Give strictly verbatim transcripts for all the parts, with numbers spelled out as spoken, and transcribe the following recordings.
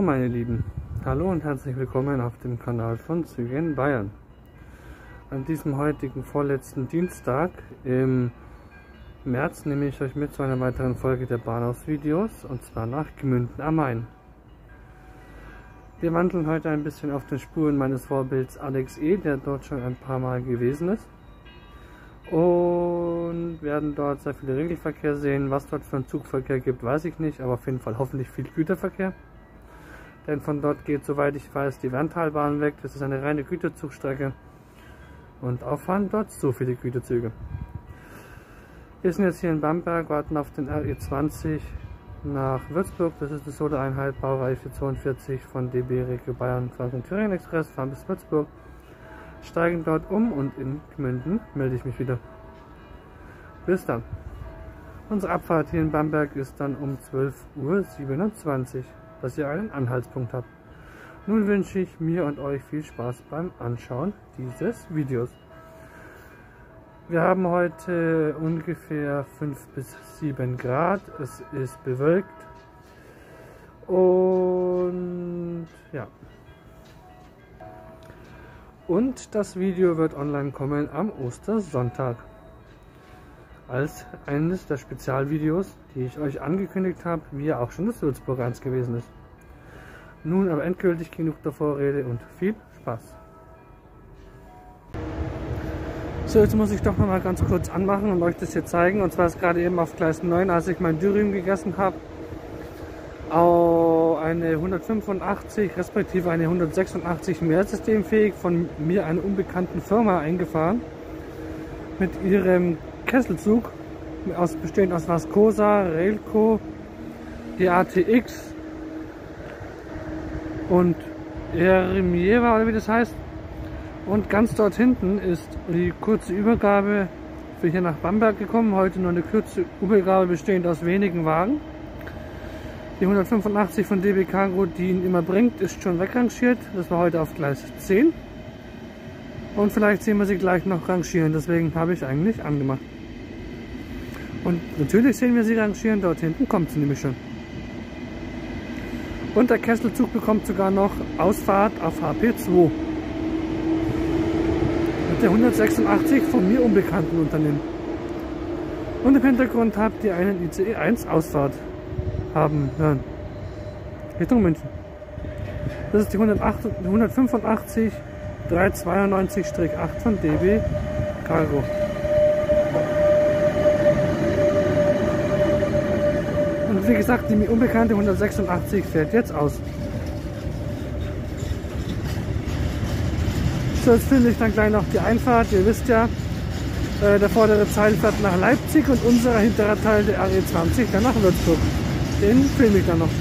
meine Lieben, hallo und herzlich willkommen auf dem Kanal von Züge in Bayern. An diesem heutigen vorletzten Dienstag im März nehme ich euch mit zu einer weiteren Folge der Bahnhofsvideos, und zwar nach Gmünden am Main. Wir wandeln heute ein bisschen auf den Spuren meines Vorbilds Alex E., der dort schon ein paar Mal gewesen ist, und werden dort sehr viel Regelverkehr sehen. Was dort für einen Zugverkehr gibt, weiß ich nicht, aber auf jeden Fall hoffentlich viel Güterverkehr. Denn von dort geht, soweit ich weiß, die Werntalbahn weg. Das ist eine reine Güterzugstrecke und auffahren dort so viele Güterzüge. Wir sind jetzt hier in Bamberg, warten auf den R E zwanzig nach Würzburg. Das ist die Sondereinheit Baureihe vierhundertzweiundvierzig von D B Regio Bayern Franken Thüringen Express. Fahren bis Würzburg, steigen dort um und in Gmünden melde ich mich wieder. Bis dann. Unsere Abfahrt hier in Bamberg ist dann um zwölf Uhr siebenundzwanzig, dass ihr einen Anhaltspunkt habt. Nun wünsche ich mir und euch viel Spaß beim Anschauen dieses Videos. Wir haben heute ungefähr fünf bis sieben Grad, es ist bewölkt und ja. Und das Video wird online kommen am Ostersonntag. Als eines der Spezialvideos, die ich euch angekündigt habe, wie ja auch schon das Würzburg eins gewesen ist. Nun aber endgültig genug der Vorrede und viel Spaß. So, jetzt muss ich doch noch mal ganz kurz anmachen und euch das hier zeigen. Und zwar ist gerade eben auf Gleis neun, als ich mein Dürüm gegessen habe, auch eine hundertfünfundachtzig respektive eine hundertsechsundachtzig mehrsystemfähig von mir einer unbekannten Firma eingefahren. Mit ihrem Kesselzug, aus, bestehend aus Vascosa, Railco, die A T X und Eremieva, oder wie das heißt. Und ganz dort hinten ist die kurze Übergabe für hier nach Bamberg gekommen. Heute nur eine kurze Übergabe bestehend aus wenigen Wagen. Die hundertfünfundachtzig von D B Cargo, die ihn immer bringt, ist schon wegrangiert. Das war heute auf Gleis zehn. Und vielleicht sehen wir sie gleich noch rangieren, deswegen habe ich eigentlich angemacht. Und natürlich sehen wir sie rangieren, dort hinten kommt sie nämlich schon. Und der Kesselzug bekommt sogar noch Ausfahrt auf H P zwei. Mit der hundertsechsundachtzig von mir unbekannten Unternehmen. Und im Hintergrund habt ihr einen I C E eins Ausfahrt haben hören. Richtung München. Das ist die hundertfünfundachtzig dreihundertzweiundneunzig acht von D B Cargo. Und wie gesagt, die mir unbekannte hundertsechsundachtzig fährt jetzt aus. So, jetzt finde ich dann gleich noch die Einfahrt. Ihr wisst ja, äh, der vordere Teil fährt nach Leipzig und unser hinterer Teil, der R E zwanzig, dann nach Würzburg. Den filme ich dann noch.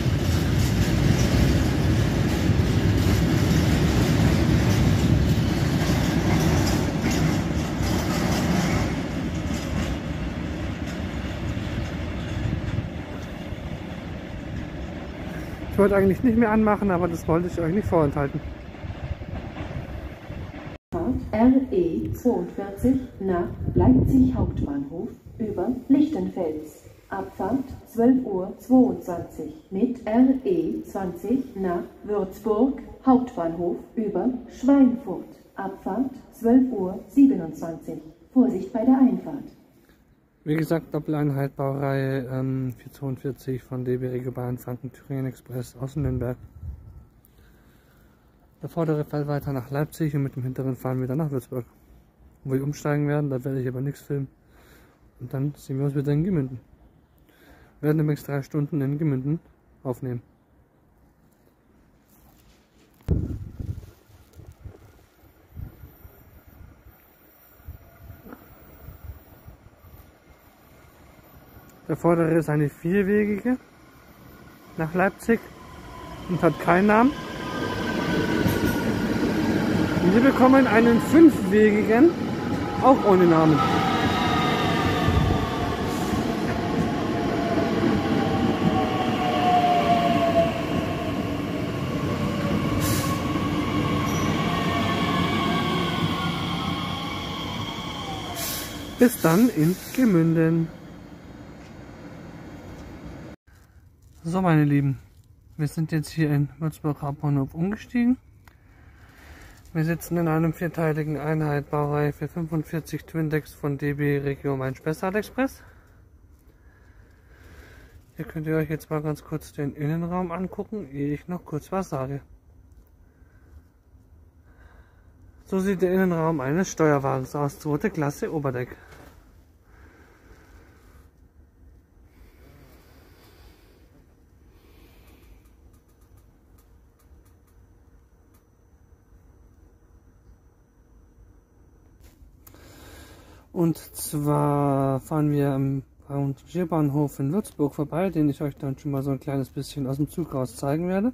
Ich wollte eigentlich nicht mehr anmachen, aber das wollte ich euch nicht vorenthalten. R E zweiundvierzig nach Leipzig Hauptbahnhof über Lichtenfels. Abfahrt zwölf Uhr zweiundzwanzig mit R E zwanzig nach Würzburg Hauptbahnhof über Schweinfurt. Abfahrt zwölf Uhr siebenundzwanzig. Vorsicht bei der Einfahrt. Wie gesagt, Doppeleinheit Baureihe ähm, vierhundertzweiundvierzig von D B Regio Bayern Franken Thüringen Express aus Nürnberg. Der vordere fährt weiter nach Leipzig und mit dem hinteren fahren wir dann nach Würzburg. Wo wir umsteigen werden, da werde ich aber nichts filmen. Und dann sehen wir uns wieder in Gmünden. Wir werden nämlich drei Stunden in Gmünden aufnehmen. Der vordere ist eine vierwegige nach Leipzig und hat keinen Namen. Und wir bekommen einen fünfwegigen, auch ohne Namen. Bis dann in Gmünden. So, meine Lieben, Wir sind jetzt hier in Würzburg Hauptbahnhof umgestiegen. Wir sitzen in einem vierteiligen Einheit Baureihe für fünfundvierzig Twindex von D B Regio Main-Spessart Express. Hier könnt ihr euch jetzt mal ganz kurz den Innenraum angucken, ehe ich noch kurz was sage. So sieht der Innenraum eines Steuerwagens aus, zweite Klasse Oberdeck. Und zwar fahren wir am Rangierbahnhof in Würzburg vorbei, den ich euch dann schon mal so ein kleines bisschen aus dem Zug raus zeigen werde.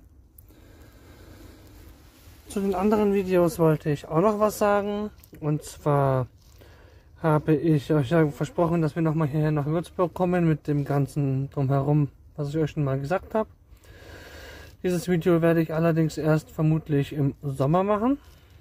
Zu den anderen Videos wollte ich auch noch was sagen. Und zwar habe ich euch ja versprochen, dass wir nochmal hierher nach Würzburg kommen mit dem ganzen Drumherum, was ich euch schon mal gesagt habe. Dieses Video werde ich allerdings erst vermutlich im Sommer machen.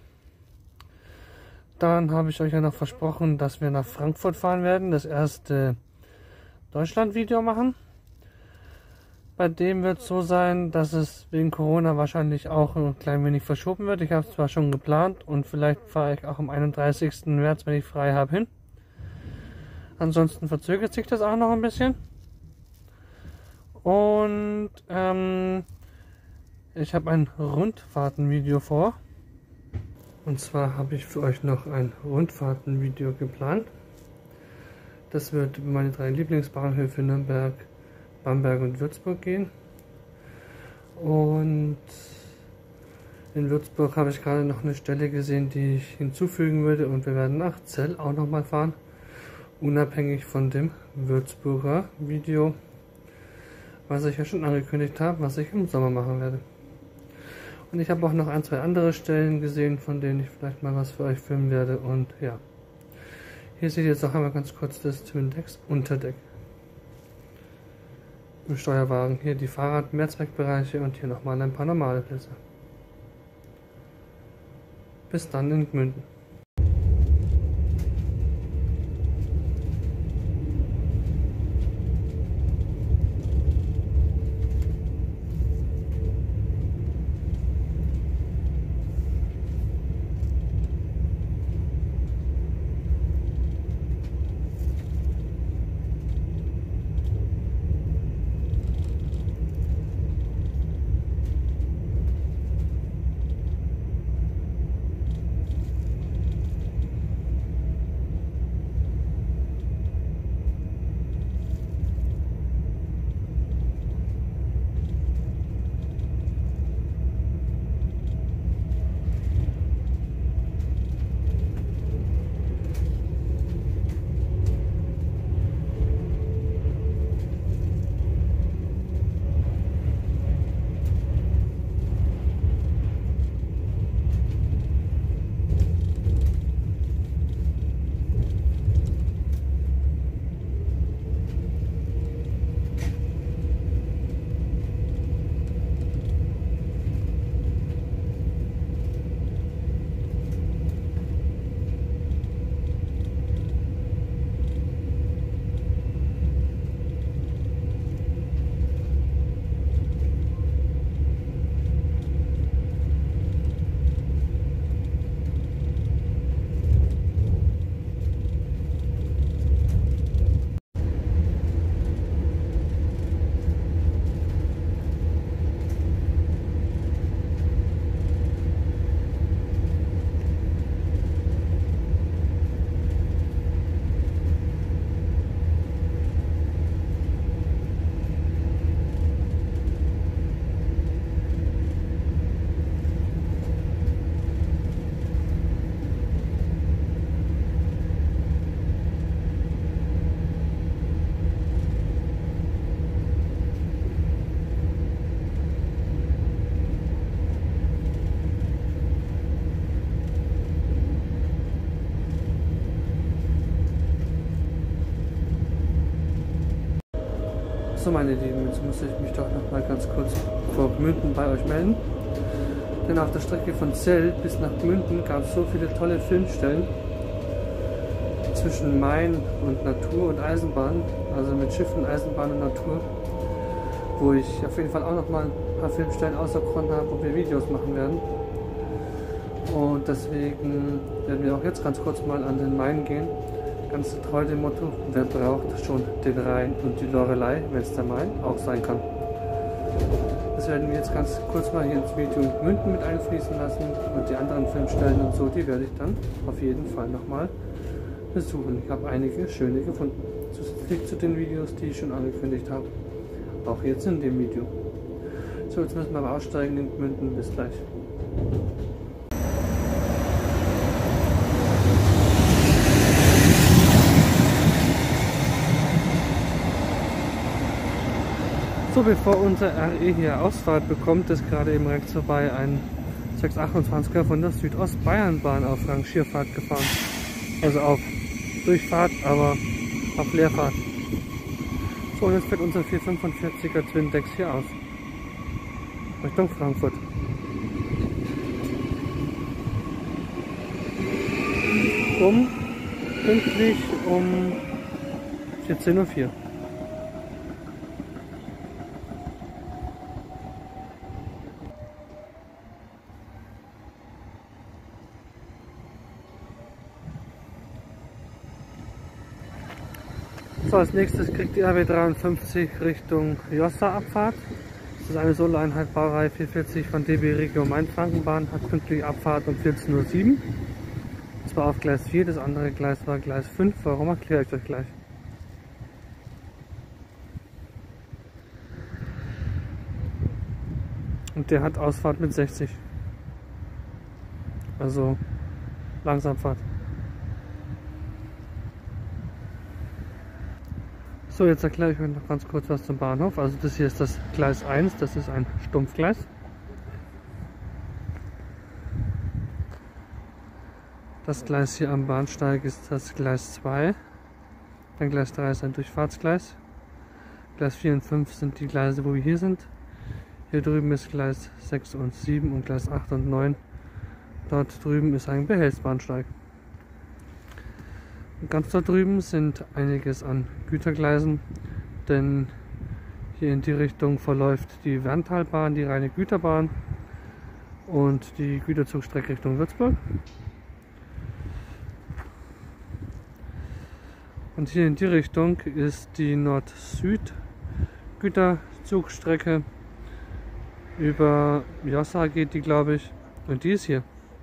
Dann habe ich euch ja noch versprochen, dass wir nach Frankfurt fahren werden, das erste Deutschland-Video machen. Bei dem wird es so sein, dass es wegen Corona wahrscheinlich auch ein klein wenig verschoben wird. Ich habe es zwar schon geplant und vielleicht fahre ich auch am einunddreißigsten März, wenn ich frei habe, hin. Ansonsten verzögert sich das auch noch ein bisschen. Und ähm, ich habe ein Rundfahrtenvideo vor. Und zwar habe ich für euch noch ein Rundfahrtenvideo geplant. Das wird über meine drei Lieblingsbahnhöfe Nürnberg, Bamberg und Würzburg gehen. Und in Würzburg habe ich gerade noch eine Stelle gesehen, die ich hinzufügen würde. Und wir werden nach Zell auch nochmal fahren. Unabhängig von dem Würzburger Video, was ich ja schon angekündigt habe, was ich im Sommer machen werde. Und ich habe auch noch ein, zwei andere Stellen gesehen, von denen ich vielleicht mal was für euch filmen werde. Und ja, hier seht ihr jetzt noch einmal ganz kurz das Twindex Unterdeck im Steuerwagen. Hier die Fahrrad-, Mehrzweckbereiche und hier nochmal ein paar normale Plätze. Bis dann in Gmünden. So meine Lieben, jetzt muss ich mich doch noch mal ganz kurz vor Gmünden bei euch melden. Denn auf der Strecke von Zell bis nach Gmünden gab es so viele tolle Filmstellen zwischen Main und Natur und Eisenbahn, also mit Schiffen, Eisenbahn und Natur, wo ich auf jeden Fall auch noch mal ein paar Filmstellen ausgefunden haben, wo wir Videos machen werden. Und deswegen werden wir auch jetzt ganz kurz mal an den Main gehen. Ganz treu dem Motto, wer braucht schon den Rhein und die Lorelei, wenn es der Main auch sein kann. Das werden wir jetzt ganz kurz mal hier ins Video Münden mit einfließen lassen und die anderen Filmstellen und so, die werde ich dann auf jeden Fall nochmal besuchen. Ich habe einige schöne gefunden, zusätzlich zu den Videos, die ich schon angekündigt habe. Auch jetzt in dem Video. So, jetzt müssen wir aber aussteigen in Münden. Bis gleich. So, bevor unser R E hier Ausfahrt bekommt, ist gerade eben rechts vorbei ein sechshundertachtundzwanziger von der Südostbayernbahn auf Rangierfahrt gefahren. Also auf Durchfahrt, aber auf Leerfahrt. So, und jetzt fährt unser vierhundertfünfundvierziger Twindex hier aus. Richtung Frankfurt. Um, pünktlich um vierzehn Uhr vier. So, als nächstes kriegt die R B dreiundfünfzig Richtung Jossa-Abfahrt. Das ist eine Solo-Einheit Baureihe vierhundertvierzig von D B Regio Main-Frankenbahn, hat pünktlich Abfahrt um vierzehn Uhr sieben. Das war auf Gleis vier, das andere Gleis war Gleis fünf. Warum, erkläre ich euch gleich. Und der hat Ausfahrt mit sechzig. Also Langsamfahrt. So, jetzt erkläre ich euch noch ganz kurz was zum Bahnhof. Also das hier ist das Gleis eins, das ist ein Stumpfgleis. Das Gleis hier am Bahnsteig ist das Gleis zwei. Dann Gleis drei ist ein Durchfahrtsgleis. Gleis vier und fünf sind die Gleise, wo wir hier sind. Hier drüben ist Gleis sechs und sieben und Gleis acht und neun. Dort drüben ist ein Behelfsbahnsteig. Und ganz dort drüben sind einiges an Gütergleisen, denn hier in die Richtung verläuft die Werntalbahn, die reine Güterbahn und die Güterzugstrecke Richtung Würzburg. Und hier in die Richtung ist die Nord-Süd-Güterzugstrecke. Über Jossa geht die, glaube ich, und die ist hier.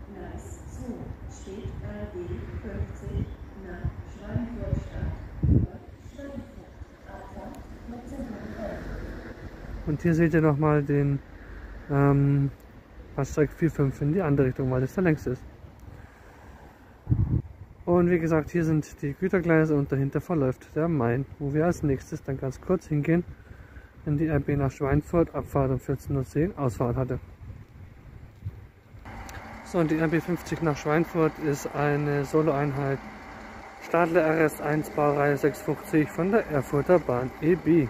Und hier seht ihr nochmal den ähm, Bahnsteig vier fünf in die andere Richtung, weil das der längste ist. Und wie gesagt, hier sind die Gütergleise und dahinter verläuft der Main, wo wir als nächstes dann ganz kurz hingehen, wenn die R B nach Schweinfurt Abfahrt um vierzehn Uhr zehn Ausfahrt hatte. So, und die R B fünfzig nach Schweinfurt ist eine Solo-Einheit Stadler R S eins Baureihe sechshundertfünfzig von der Erfurter Bahn E B.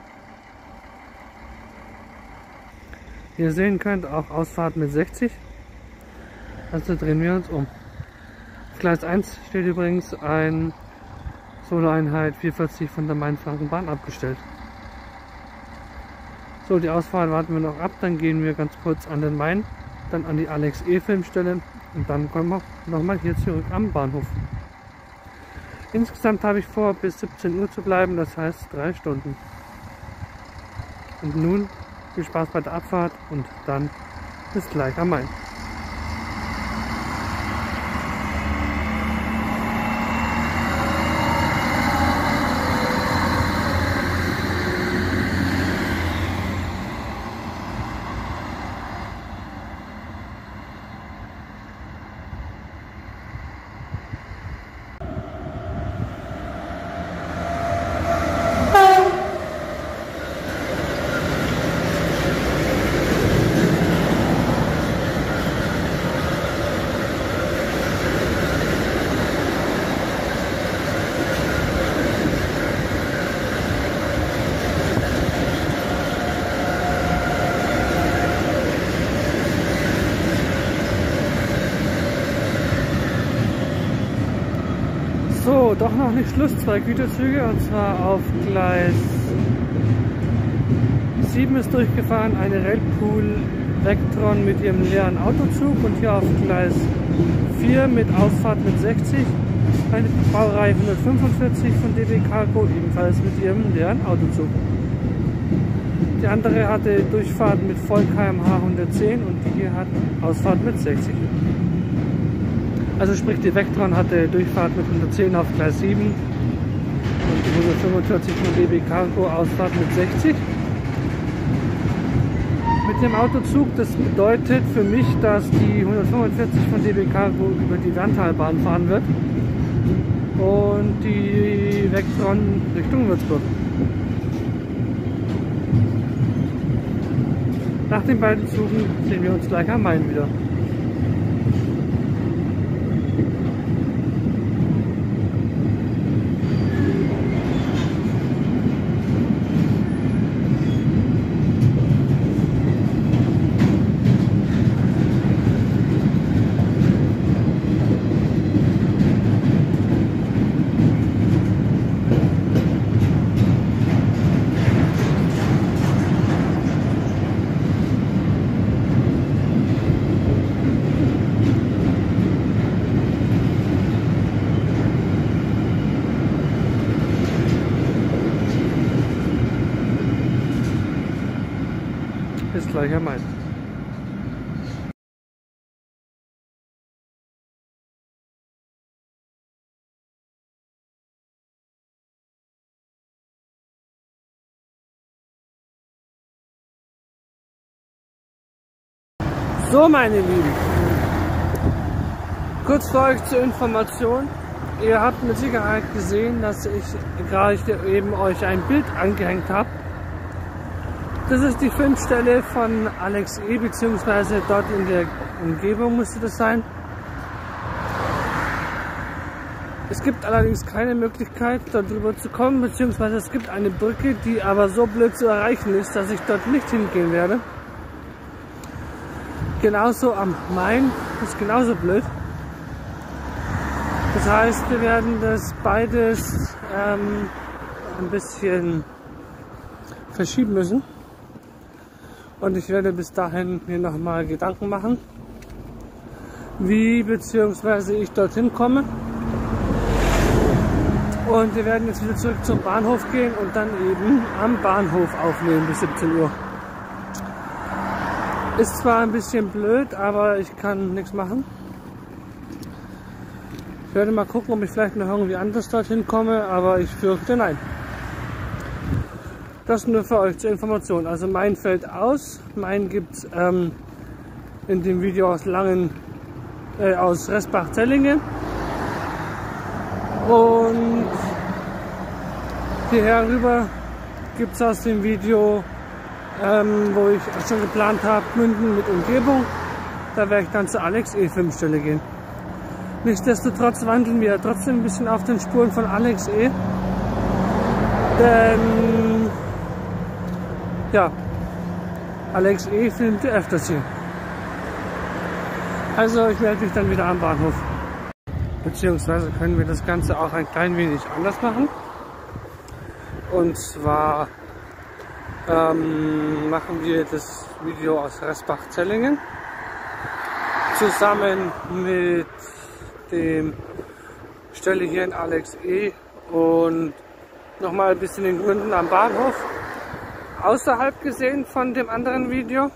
Wie ihr sehen könnt, auch Ausfahrt mit sechzig. Also drehen wir uns um. Auf Gleis eins steht übrigens ein Solo-Einheit vierhundertvierzig von der Main-Frankenbahn abgestellt. So, die Ausfahrt warten wir noch ab, dann gehen wir ganz kurz an den Main, dann an die Alex E Filmstelle und dann kommen wir nochmal hier zurück am Bahnhof. Insgesamt habe ich vor, bis siebzehn Uhr zu bleiben, das heißt drei Stunden. Und nun viel Spaß bei der Abfahrt und dann bis gleich am Main. So, doch noch nicht Schluss, zwei Güterzüge und zwar auf Gleis Gleis sieben ist durchgefahren eine Railpool Vectron mit ihrem leeren Autozug und hier auf Gleis vier mit Ausfahrt mit sechzig eine Baureihe hundertfünfundvierzig von D B Cargo, ebenfalls mit ihrem leeren Autozug. Die andere hatte Durchfahrt mit Voll K M H hundertzehn und die hier hat Ausfahrt mit sechzig. Also sprich, die Vectron hatte Durchfahrt mit hundertzehn auf Gleis sieben und die hundertfünfundvierzig von D B Cargo Ausfahrt mit sechzig. Mit dem Autozug, das bedeutet für mich, dass die hundertfünfundvierzig von D B Cargo über die Werntalbahn fahren wird und die Vectron Richtung Würzburg. Nach den beiden Zügen sehen wir uns gleich am Main wieder. Bis gleich am Main. So, meine Lieben, kurz für euch zur Information. Ihr habt mit Sicherheit gesehen, dass ich gerade eben euch ein Bild angehängt habe. Das ist die Filmstelle von Alex E, beziehungsweise dort in der Umgebung müsste das sein. Es gibt allerdings keine Möglichkeit, dort drüber zu kommen, beziehungsweise es gibt eine Brücke, die aber so blöd zu erreichen ist, dass ich dort nicht hingehen werde. Genauso am Main ist genauso blöd. Das heißt, wir werden das beides ähm, ein bisschen verschieben müssen. Und ich werde bis dahin mir nochmal Gedanken machen, wie bzw. ich dorthin komme. Und wir werden jetzt wieder zurück zum Bahnhof gehen und dann eben am Bahnhof aufnehmen bis siebzehn Uhr. Ist zwar ein bisschen blöd, aber ich kann nichts machen. Ich werde mal gucken, ob ich vielleicht noch irgendwie anders dorthin komme, aber ich fürchte nein. Das nur für euch zur Information. Also Main fällt aus. Main gibt es ähm, in dem Video aus Langen, äh, aus Resbach-Zellingen. Und hierher rüber gibt es aus dem Video, ähm, wo ich schon geplant habe, Münden mit Umgebung. Da werde ich dann zur Alex E Filmstelle gehen. Nichtsdestotrotz wandeln wir trotzdem ein bisschen auf den Spuren von Alex E. Denn ja, Alex E filmt öfters hier. Also ich melde mich dann wieder am Bahnhof. Beziehungsweise können wir das Ganze auch ein klein wenig anders machen. Und zwar ähm, machen wir das Video aus Resbach-Zellingen zusammen mit dem Stelle hier in Alex E und nochmal ein bisschen in Gründen am Bahnhof. Außerhalb gesehen von dem anderen Video,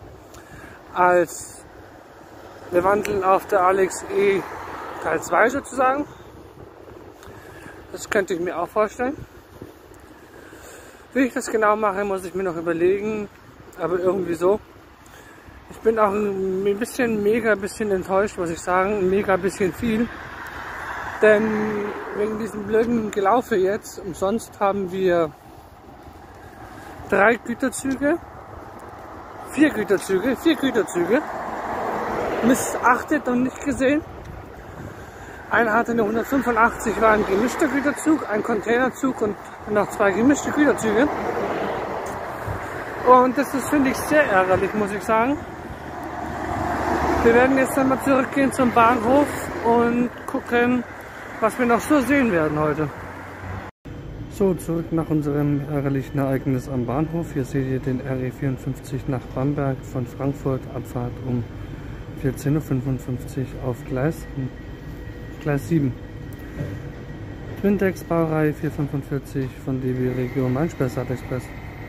als wir wandeln auf der Alex E Teil zwei sozusagen. Das könnte ich mir auch vorstellen. Wie ich das genau mache, muss ich mir noch überlegen, aber irgendwie so. Ich bin auch ein bisschen, mega bisschen enttäuscht, muss ich sagen, mega bisschen viel. Denn wegen diesem blöden Gelaufe jetzt, umsonst haben wir drei Güterzüge, vier Güterzüge, vier Güterzüge, missachtet und nicht gesehen. Einer hatte eine hundertfünfundachtzig, war ein gemischter Güterzug, ein Containerzug und noch zwei gemischte Güterzüge. Und das ist, finde ich, sehr ärgerlich, muss ich sagen. Wir werden jetzt dann mal zurückgehen zum Bahnhof und gucken, was wir noch so sehen werden heute. So, zurück nach unserem ärgerlichen Ereignis am Bahnhof. Hier seht ihr den R E vierundfünfzig nach Bamberg von Frankfurt, Abfahrt um vierzehn Uhr fünfundfünfzig auf Gleis, Gleis sieben. Twindex Baureihe vierhundertfünfundvierzig von D B Regio Main-Spessart Express.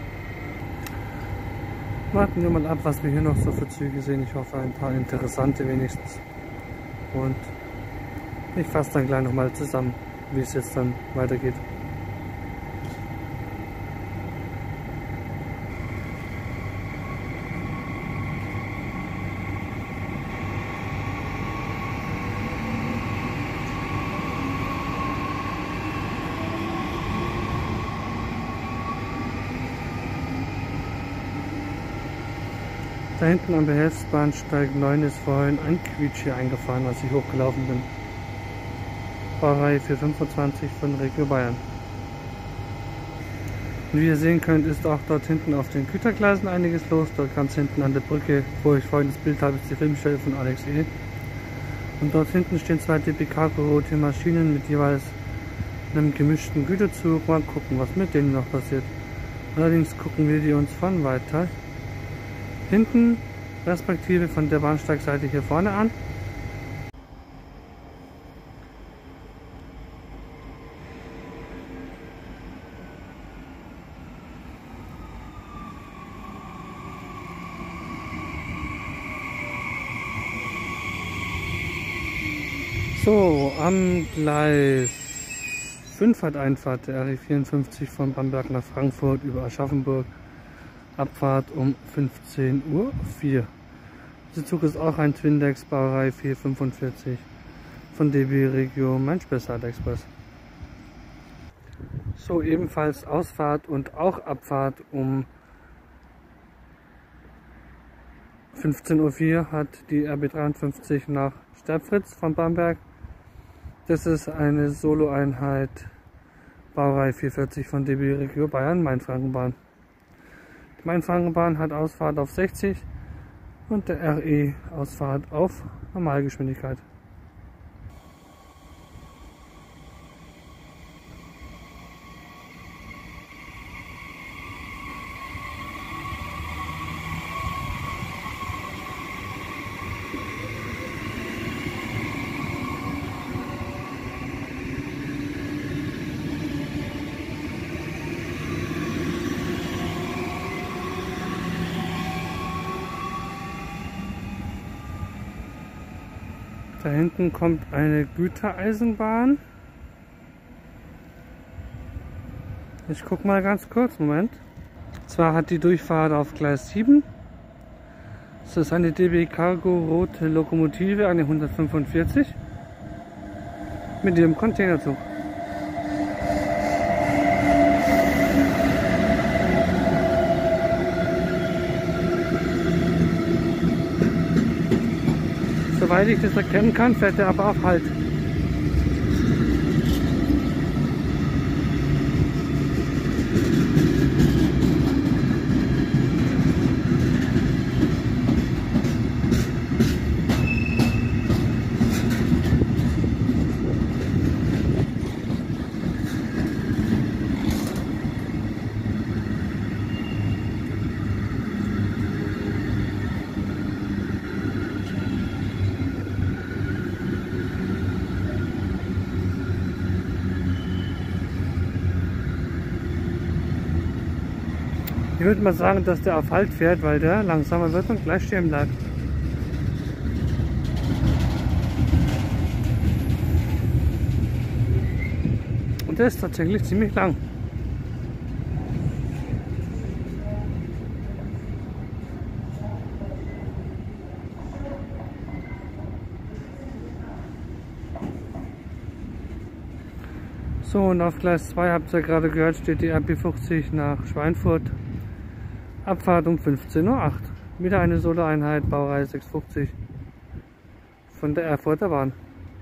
Warten wir mal ab, was wir hier noch so für Züge sehen. Ich hoffe, ein paar interessante wenigstens. Und ich fasse dann gleich nochmal zusammen, wie es jetzt dann weitergeht. Da hinten am Behelfsbahnsteig neun ist vorhin ein Quietsch hier eingefahren, als ich hochgelaufen bin. Baureihe vierhundertfünfundzwanzig von Regio Bayern. Und wie ihr sehen könnt, ist auch dort hinten auf den Gütergleisen einiges los. Dort ganz hinten an der Brücke, wo ich vorhin das Bild habe, ist die Filmstelle von Alex E. Und dort hinten stehen zwei D B Cargo rote Maschinen mit jeweils einem gemischten Güterzug. Mal gucken, was mit denen noch passiert. Allerdings gucken wir die uns von weiter hinten, respektive von der Bahnsteigseite hier vorne an. So, am Gleis fünf hat Einfahrt der R E vierundfünfzig von Bamberg nach Frankfurt über Aschaffenburg. Abfahrt um fünfzehn Uhr vier. Dieser Zug ist auch ein Twindex Baureihe vierhundertfünfundvierzig von D B Regio Main-Spessart Express. So, ebenfalls Ausfahrt und auch Abfahrt um fünfzehn Uhr vier hat die R B dreiundfünfzig nach Sterbfritz von Bamberg. Das ist eine Solo-Einheit Baureihe vierhundertvierzig von D B Regio Bayern Mainfrankenbahn. Die Mainfrankenbahn hat Ausfahrt auf sechzig und der R E Ausfahrt auf Normalgeschwindigkeit. Da hinten kommt eine Gütereisenbahn. Ich guck mal ganz kurz, Moment. Zwar hat die Durchfahrt auf Gleis sieben. Das ist eine D B Cargo rote Lokomotive, eine hundertfünfundvierzig mit ihrem Containerzug. Soweit ich das erkennen kann, fährt er aber auf Halt. Ich würde mal sagen, dass der auf Halt fährt, weil der langsamer wird und gleich stehen bleibt. Und der ist tatsächlich ziemlich lang. So, und auf Gleis zwei, habt ihr gerade gehört, steht die R B fünfzig nach Schweinfurt. Abfahrt um fünfzehn Uhr acht. Wieder eine Solo-Einheit, Baureihe sechshundertfünfzig von der Erfurter Bahn.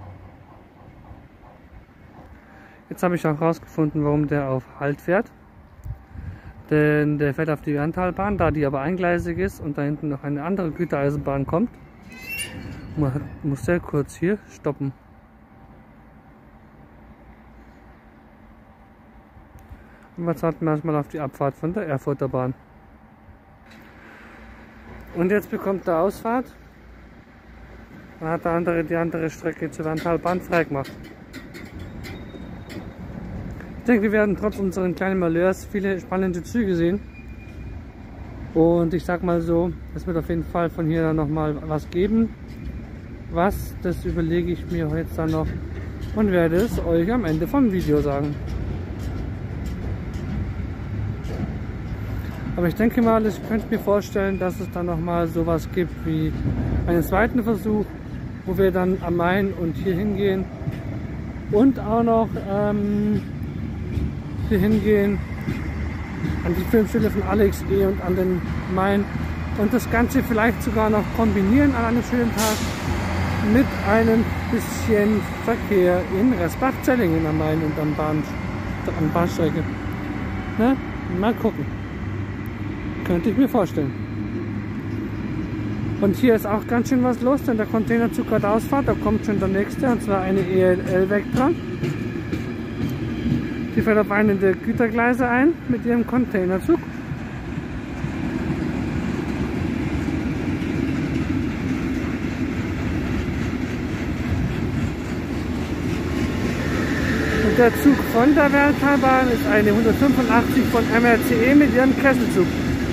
Jetzt habe ich auch herausgefunden, warum der auf Halt fährt. Denn der fährt auf die Werntalbahn, da die aber eingleisig ist und da hinten noch eine andere Gütereisenbahn kommt. Man muss sehr kurz hier stoppen. Und jetzt warten wir erstmal auf die Abfahrt von der Erfurter Bahn. Und jetzt bekommt der Ausfahrt. Dann hat der andere die andere Strecke zur Werntalbahn freigemacht. Ich denke, wir werden trotz unseren kleinen Malheurs viele spannende Züge sehen. Und ich sag mal so, es wird auf jeden Fall von hier dann nochmal was geben. Was, das überlege ich mir heute dann noch und werde es euch am Ende vom Video sagen. Aber ich denke mal, ich könnte mir vorstellen, dass es dann nochmal sowas gibt wie einen zweiten Versuch, wo wir dann am Main und hier hingehen und auch noch ähm, hier hingehen an die Filmstelle von Alex E. und an den Main und das Ganze vielleicht sogar noch kombinieren an einem schönen Tag mit einem bisschen Verkehr in Resbach-Zellingen am Main und am Bahn, an Bahnstrecke. Ne? Mal gucken. Könnte ich mir vorstellen. Und hier ist auch ganz schön was los, denn der Containerzug hat Ausfahrt, da kommt schon der nächste, und zwar eine E L L Vectra. Die fährt auf einen der Gütergleise ein mit ihrem Containerzug. Und der Zug von der Werntalbahn ist eine hundertfünfundachtzig von M R C E mit ihrem Kesselzug.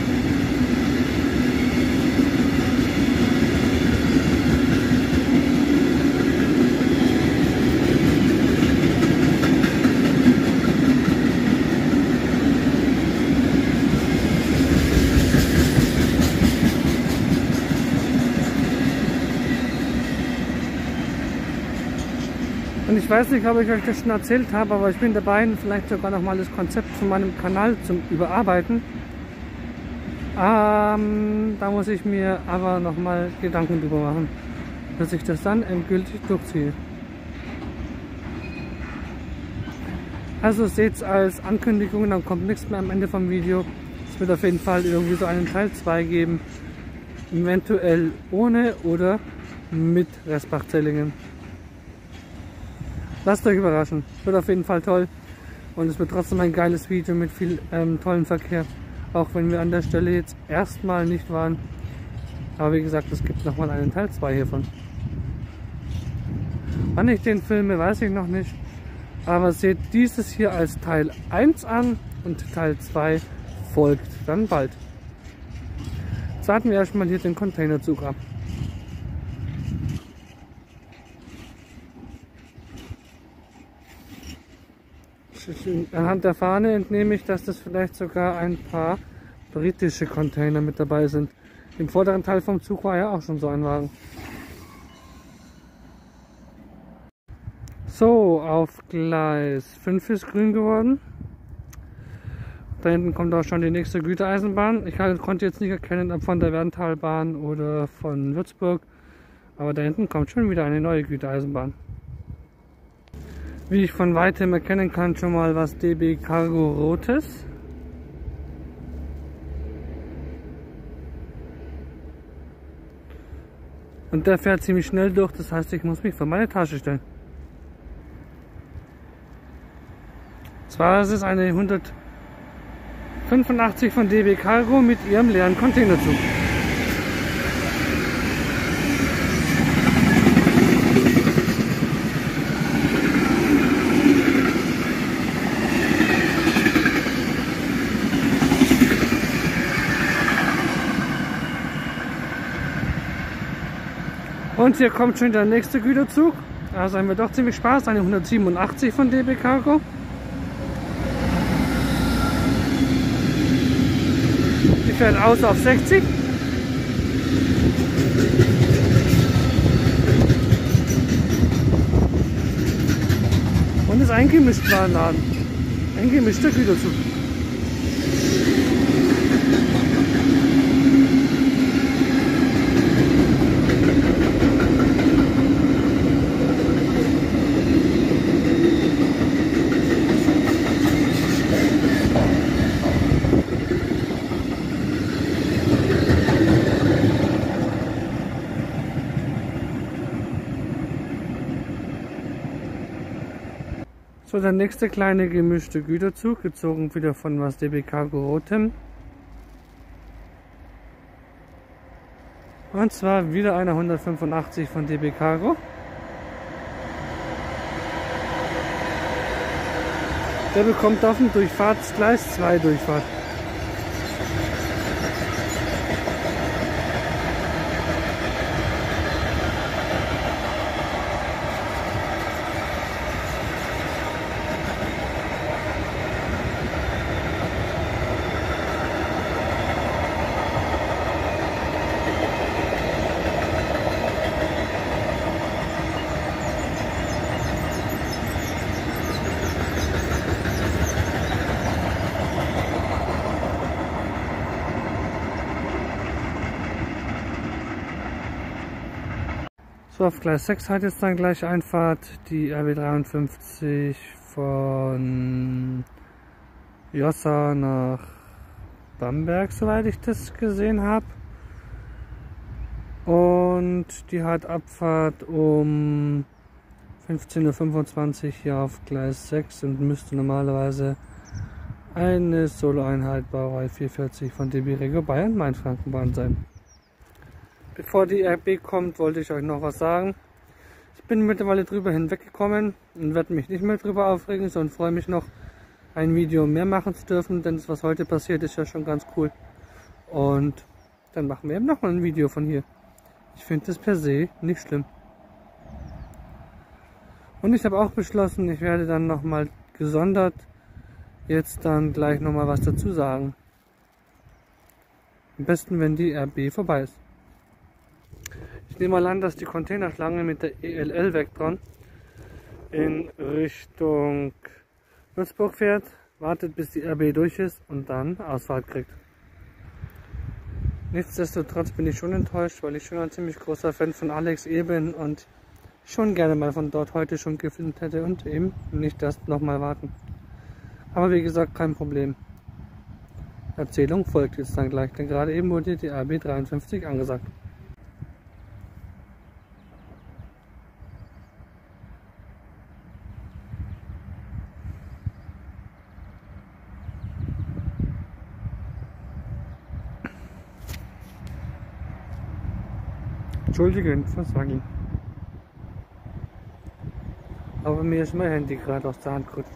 Und ich weiß nicht, ob ich euch das schon erzählt habe, aber ich bin dabei, vielleicht sogar noch mal das Konzept von meinem Kanal zum Überarbeiten. Ähm, da muss ich mir aber noch mal Gedanken drüber machen, dass ich das dann endgültig durchziehe. Also seht es als Ankündigung, dann kommt nichts mehr am Ende vom Video. Es wird auf jeden Fall irgendwie so einen Teil zwei geben, eventuell ohne oder mit Resbach-Zellingen. Lasst euch überraschen, wird auf jeden Fall toll und es wird trotzdem ein geiles Video mit viel ähm, tollen Verkehr, auch wenn wir an der Stelle jetzt erstmal nicht waren. Aber wie gesagt, es gibt nochmal einen Teil zwei hiervon. Wann ich den filme, weiß ich noch nicht, aber seht dieses hier als Teil eins an und Teil zwei folgt dann bald. Jetzt warten wir erstmal hier den Containerzug ab. Anhand der Fahne entnehme ich, dass das vielleicht sogar ein paar britische Container mit dabei sind. Im vorderen Teil vom Zug war ja auch schon so ein Wagen. So, auf Gleis fünf ist grün geworden. Da hinten kommt auch schon die nächste Gütereisenbahn. Ich konnte jetzt nicht erkennen, ob von der Werntalbahn oder von Würzburg. Aber da hinten kommt schon wieder eine neue Gütereisenbahn. Wie ich von weitem erkennen kann, schon mal was D B Cargo Rotes. Und der fährt ziemlich schnell durch, das heißt, ich muss mich vor meine Tasche stellen. Zwar ist es eine hundertfünfundachtzig von D B Cargo mit ihrem leeren Containerzug. Und hier kommt schon der nächste Güterzug. Also haben wir doch ziemlich Spaß. Eine hundertsiebenundachtzig von D B Cargo. Die fährt aus auf sechzig. Und ist eingemischt Warenladen. Eingemischter Güterzug. So, der nächste kleine gemischte Güterzug, gezogen wieder von was D B Cargo Rotem. Und zwar wieder einer hundertfünfundachtzig von D B Cargo. Der bekommt auf dem Durchfahrtsgleis zwei Durchfahrt. So, auf Gleis sechs hat jetzt dann gleich Einfahrt die R B dreiundfünfzig von Jossa nach Bamberg, soweit ich das gesehen habe. Und die hat Abfahrt um fünfzehn Uhr fünfundzwanzig hier auf Gleis sechs und müsste normalerweise eine Solo-Einheit Baureihe vierhundertvierzig von D B Regio Bayern Main-Frankenbahn sein. Bevor die R B kommt, wollte ich euch noch was sagen. Ich bin mittlerweile drüber hinweggekommen und werde mich nicht mehr drüber aufregen, sondern freue mich noch, ein Video mehr machen zu dürfen, denn das, was heute passiert, ist ja schon ganz cool. Und dann machen wir eben noch mal ein Video von hier. Ich finde das per se nicht schlimm. Und ich habe auch beschlossen, ich werde dann noch mal gesondert jetzt dann gleich noch mal was dazu sagen. Am besten, wenn die R B vorbei ist. Ich nehme mal an, dass die Containerschlange mit der E L L Vectron in Richtung Würzburg fährt, wartet bis die R B durch ist und dann Ausfahrt kriegt. Nichtsdestotrotz bin ich schon enttäuscht, weil ich schon ein ziemlich großer Fan von Alex E bin und schon gerne mal von dort heute schon gefilmt hätte und eben nicht erst nochmal warten. Aber wie gesagt, kein Problem. Erzählung folgt jetzt dann gleich, denn gerade eben wurde die R B dreiundfünfzig angesagt. Entschuldigung, Versagen. Aber mir ist mein Handy gerade aus der Hand gerutscht.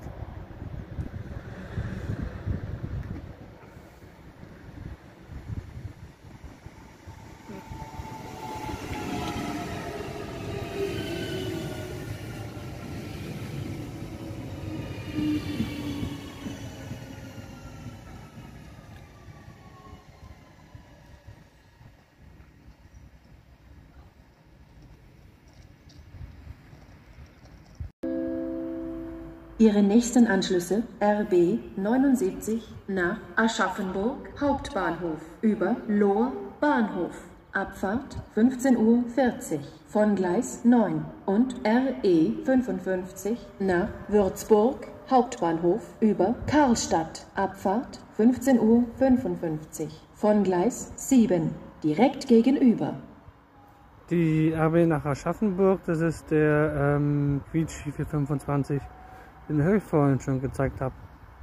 Ihre nächsten Anschlüsse R B neunundsiebzig nach Aschaffenburg Hauptbahnhof über Lohr Bahnhof. Abfahrt fünfzehn Uhr vierzig von Gleis neun und R E fünfundfünfzig nach Würzburg Hauptbahnhof über Karlstadt. Abfahrt fünfzehn Uhr fünfundfünfzig von Gleis sieben direkt gegenüber. Die R B nach Aschaffenburg, das ist der ähm, Quietschi vierhundertfünfundzwanzig, den ich vorhin schon gezeigt habe.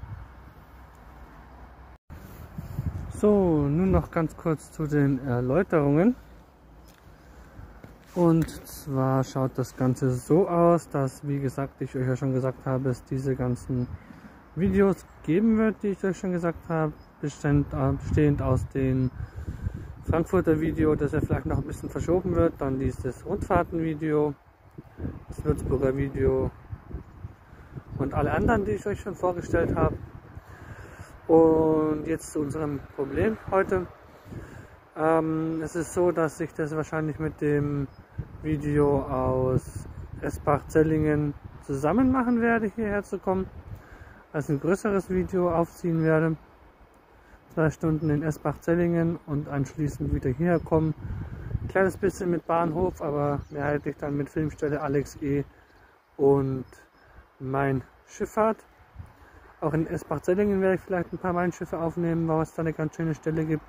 So, nun noch ganz kurz zu den Erläuterungen. Und zwar schaut das Ganze so aus, dass, wie gesagt, ich euch ja schon gesagt habe, es diese ganzen Videos geben wird, die ich euch schon gesagt habe, bestehend, bestehend aus den Frankfurter Video, das ja vielleicht noch ein bisschen verschoben wird, dann dieses Rundfahrtenvideo, das Würzburger Video und alle anderen, die ich euch schon vorgestellt habe. Und jetzt zu unserem Problem heute. Ähm, es ist so, dass ich das wahrscheinlich mit dem Video aus Esbach-Zellingen zusammen machen werde, hierher zu kommen. Also ein größeres Video aufziehen werde. Zwei Stunden in Esbach-Zellingen und anschließend wieder hierher kommen. Ein kleines bisschen mit Bahnhof, aber mehrheitlich dann mit Filmstelle Alex E. und Main Schifffahrt. Auch in Esbach-Zellingen werde ich vielleicht ein paar Main-Schiffe aufnehmen, weil es da eine ganz schöne Stelle gibt.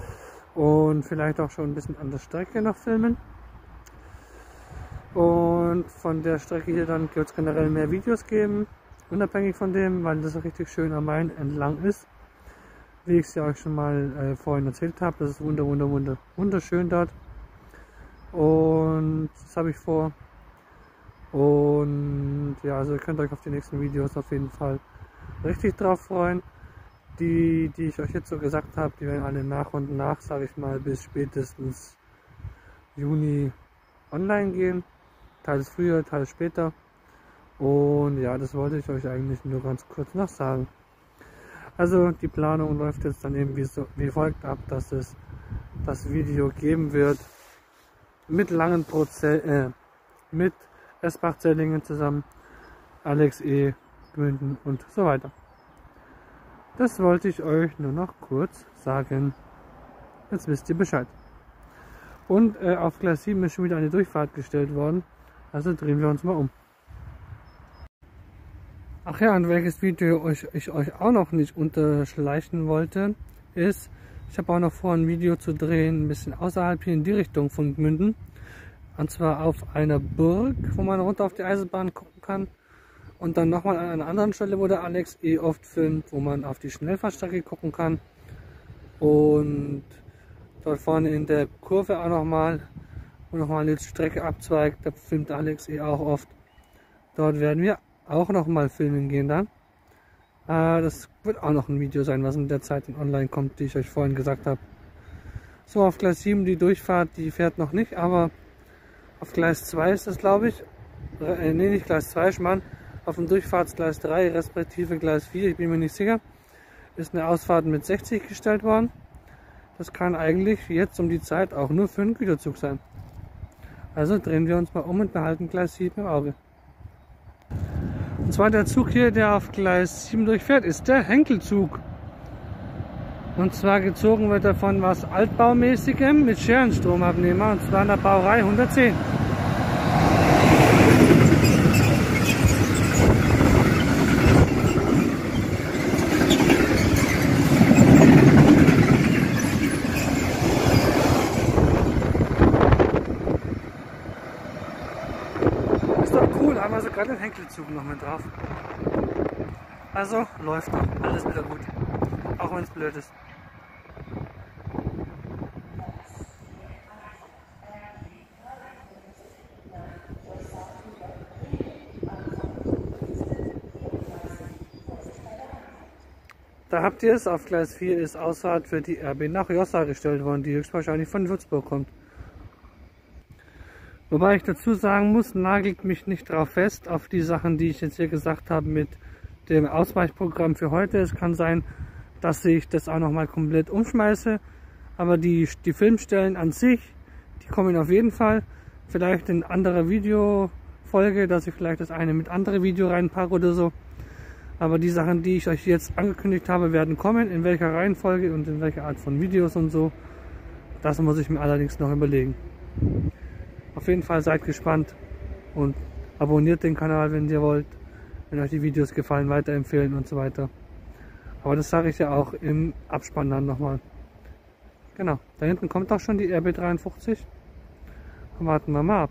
Und vielleicht auch schon ein bisschen an der Strecke noch filmen. Und Und von der Strecke hier dann wird es generell mehr Videos geben, unabhängig von dem, weil das richtig schön am Main entlang ist. Wie ich es ja euch schon mal äh, vorhin erzählt habe, das ist wunder, wunder, wunder, wunderschön dort. Und das habe ich vor. Und ja, also ihr könnt euch auf die nächsten Videos auf jeden Fall richtig drauf freuen. Die, die ich euch jetzt so gesagt habe, die werden alle nach und nach, sage ich mal, bis spätestens Juni online gehen. Teils früher, teils später. Und ja, das wollte ich euch eigentlich nur ganz kurz noch sagen. Also die Planung läuft jetzt dann eben wie, so, wie folgt ab, dass es das Video geben wird mit langen Prozess, äh, mit Esbach-Zellingen zusammen, Alex E., Gmünden und so weiter. Das wollte ich euch nur noch kurz sagen. Jetzt wisst ihr Bescheid. Und äh, auf Gleis sieben ist schon wieder eine Durchfahrt gestellt worden. Also drehen wir uns mal um. Ach ja, und welches Video euch, ich euch auch noch nicht unterschleichen wollte, ist, ich habe auch noch vor, ein Video zu drehen, ein bisschen außerhalb hier in die Richtung von Gmünden. Und zwar auf einer Burg, wo man runter auf die Eisenbahn gucken kann. Und dann nochmal an einer anderen Stelle, wo der Alex eh oft filmt, wo man auf die Schnellfahrstrecke gucken kann. Und dort vorne in der Kurve auch nochmal, wo nochmal eine Strecke abzweigt, da filmt Alex eh auch oft. Dort werden wir auch nochmal filmen gehen dann. Äh, das wird auch noch ein Video sein, was in der Zeit in online kommt, die ich euch vorhin gesagt habe. So, auf Gleis sieben die Durchfahrt, die fährt noch nicht, aber auf Gleis zwei ist das, glaube ich. Äh, nee, nicht Gleis zwei, Schmarrn. Auf dem Durchfahrtsgleis drei respektive Gleis vier, ich bin mir nicht sicher, ist eine Ausfahrt mit sechzig gestellt worden. Das kann eigentlich jetzt um die Zeit auch nur für einen Güterzug sein. Also drehen wir uns mal um und behalten Gleis sieben im Auge. Und zwar der Zug hier, der auf Gleis sieben durchfährt, ist der Henkelzug. Und zwar gezogen wird er von was Altbaumäßigem mit Scherenstromabnehmer, und zwar in der Baureihe hundertzehn. Haben wir sogar den Henkelzug noch mit drauf. Also läuft noch, alles wieder gut. Auch wenn es blöd ist. Da habt ihr es, auf Gleis vier ist Ausfahrt für die R B nach Jossa gestellt worden, die höchstwahrscheinlich von Würzburg kommt. Wobei ich dazu sagen muss, nagelt mich nicht drauf fest, auf die Sachen, die ich jetzt hier gesagt habe mit dem Ausweichprogramm für heute. Es kann sein, dass ich das auch nochmal komplett umschmeiße, aber die, die Filmstellen an sich, die kommen auf jeden Fall. Vielleicht in andere Videofolge, dass ich vielleicht das eine mit andere Video reinpacke oder so. Aber die Sachen, die ich euch jetzt angekündigt habe, werden kommen, in welcher Reihenfolge und in welcher Art von Videos und so. Das muss ich mir allerdings noch überlegen. Auf jeden Fall seid gespannt und abonniert den Kanal, wenn ihr wollt, wenn euch die Videos gefallen, weiterempfehlen und so weiter. Aber das sage ich ja auch im Abspann dann nochmal. Genau, da hinten kommt auch schon die R B dreiundfünfzig. Warten wir mal ab.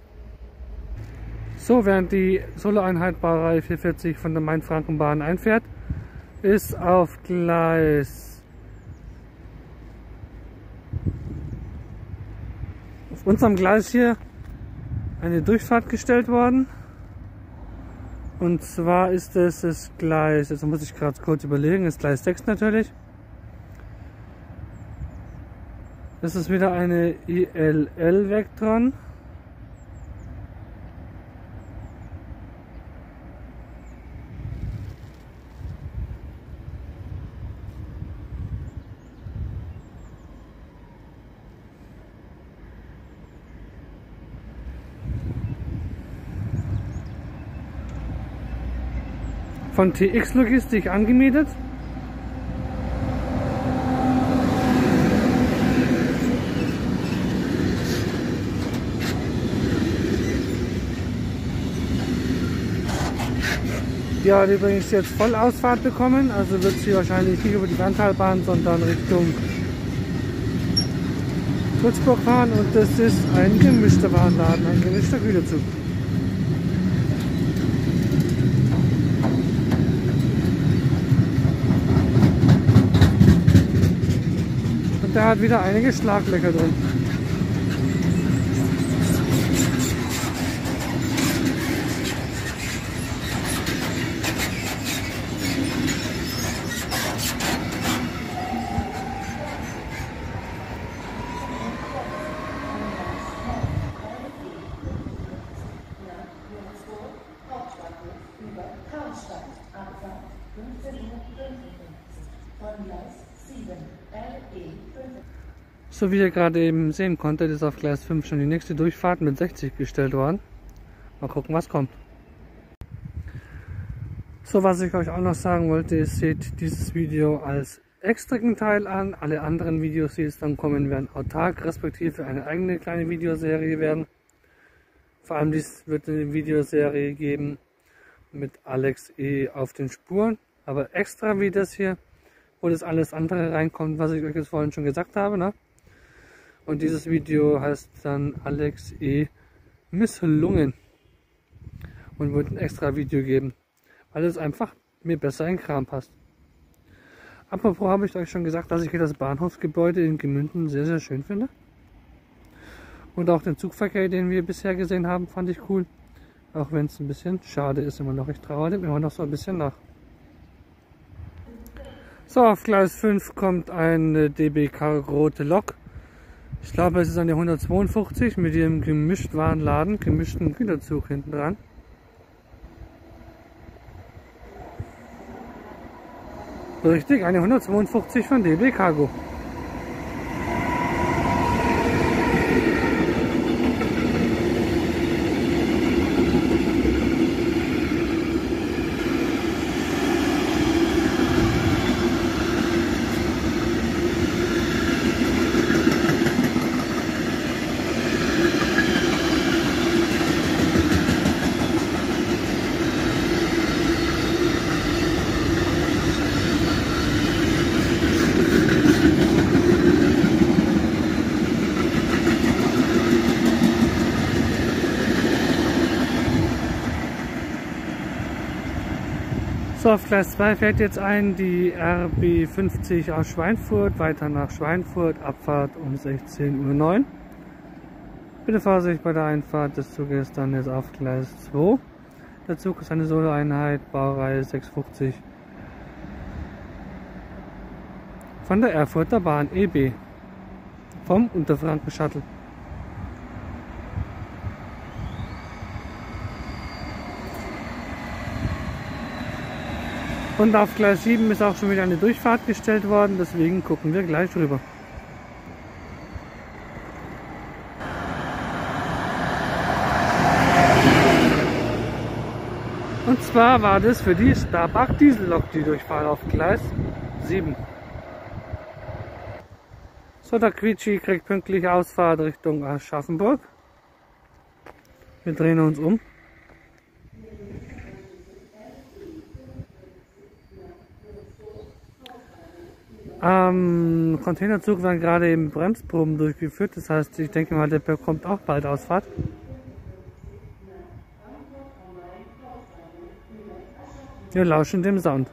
So, während die Solo-Einheit Baureihe vierhundertvierzig von der Main-Franken-Bahn einfährt, ist auf Gleis auf unserem Gleis hier eine Durchfahrt gestellt worden. Und zwar ist es das Gleis, jetzt muss ich gerade kurz überlegen, das Gleis sechs natürlich. Das ist wieder eine I L L-Vectron. Von T X Logistik angemietet. Die hat übrigens jetzt Vollausfahrt bekommen, also wird sie wahrscheinlich nicht über die Werntalbahn, sondern Richtung Würzburg fahren, und das ist ein gemischter Warenladen, ein gemischter Güterzug. der hat wieder einige Schlaglöcher drin. So wie ihr gerade eben sehen konntet, ist auf Gleis fünf schon die nächste Durchfahrt mit sechzig gestellt worden. Mal gucken, was kommt. So, was ich euch auch noch sagen wollte, ist, seht dieses Video als extrigen Teil an. Alle anderen Videos, die es dann kommen, werden autark, respektive eine eigene kleine Videoserie werden. Vor allem dies wird eine Videoserie geben mit Alex E auf den Spuren, aber extra wie das hier, wo das alles andere reinkommt, was ich euch jetzt vorhin schon gesagt habe, ne? Und dieses Video heißt dann Alex E misslungen und wird ein extra Video geben, weil es einfach mir besser in den Kram passt. Apropos, habe ich euch schon gesagt, dass ich das Bahnhofsgebäude in Gemünden sehr, sehr schön finde. Und auch den Zugverkehr, den wir bisher gesehen haben, fand ich cool. Auch wenn es ein bisschen schade ist, immer noch. Ich traue dem immer noch so ein bisschen nach. So, auf Gleis fünf kommt eine D B K rote Lok. Ich glaube, es ist eine hundertzweiundfünfzig mit ihrem Gemischtwarenladen, gemischten Güterzug hinten dran. Richtig, eine hundertzweiundfünfzig von D B Cargo. So, auf Gleis zwei fährt jetzt ein die R B fünfzig aus Schweinfurt, weiter nach Schweinfurt, Abfahrt um sechzehn Uhr neun. Bitte Vorsicht bei der Einfahrt des Zuges dann jetzt auf Gleis zwei. Der Zug ist eine Solo-Einheit, Baureihe sechshundertfünfzig von der Erfurter Bahn E B vom Unterfranken Shuttle. Und auf Gleis sieben ist auch schon wieder eine Durchfahrt gestellt worden, deswegen gucken wir gleich rüber. Und zwar war das für die Starbach Diesellok die Durchfahrt auf Gleis sieben. So, der Quietschi kriegt pünktlich Ausfahrt Richtung Aschaffenburg. Wir drehen uns um. Am Containerzug werden gerade eben Bremsproben durchgeführt, das heißt, ich denke mal, der bekommt auch bald Ausfahrt. Wir lauschen dem Sound.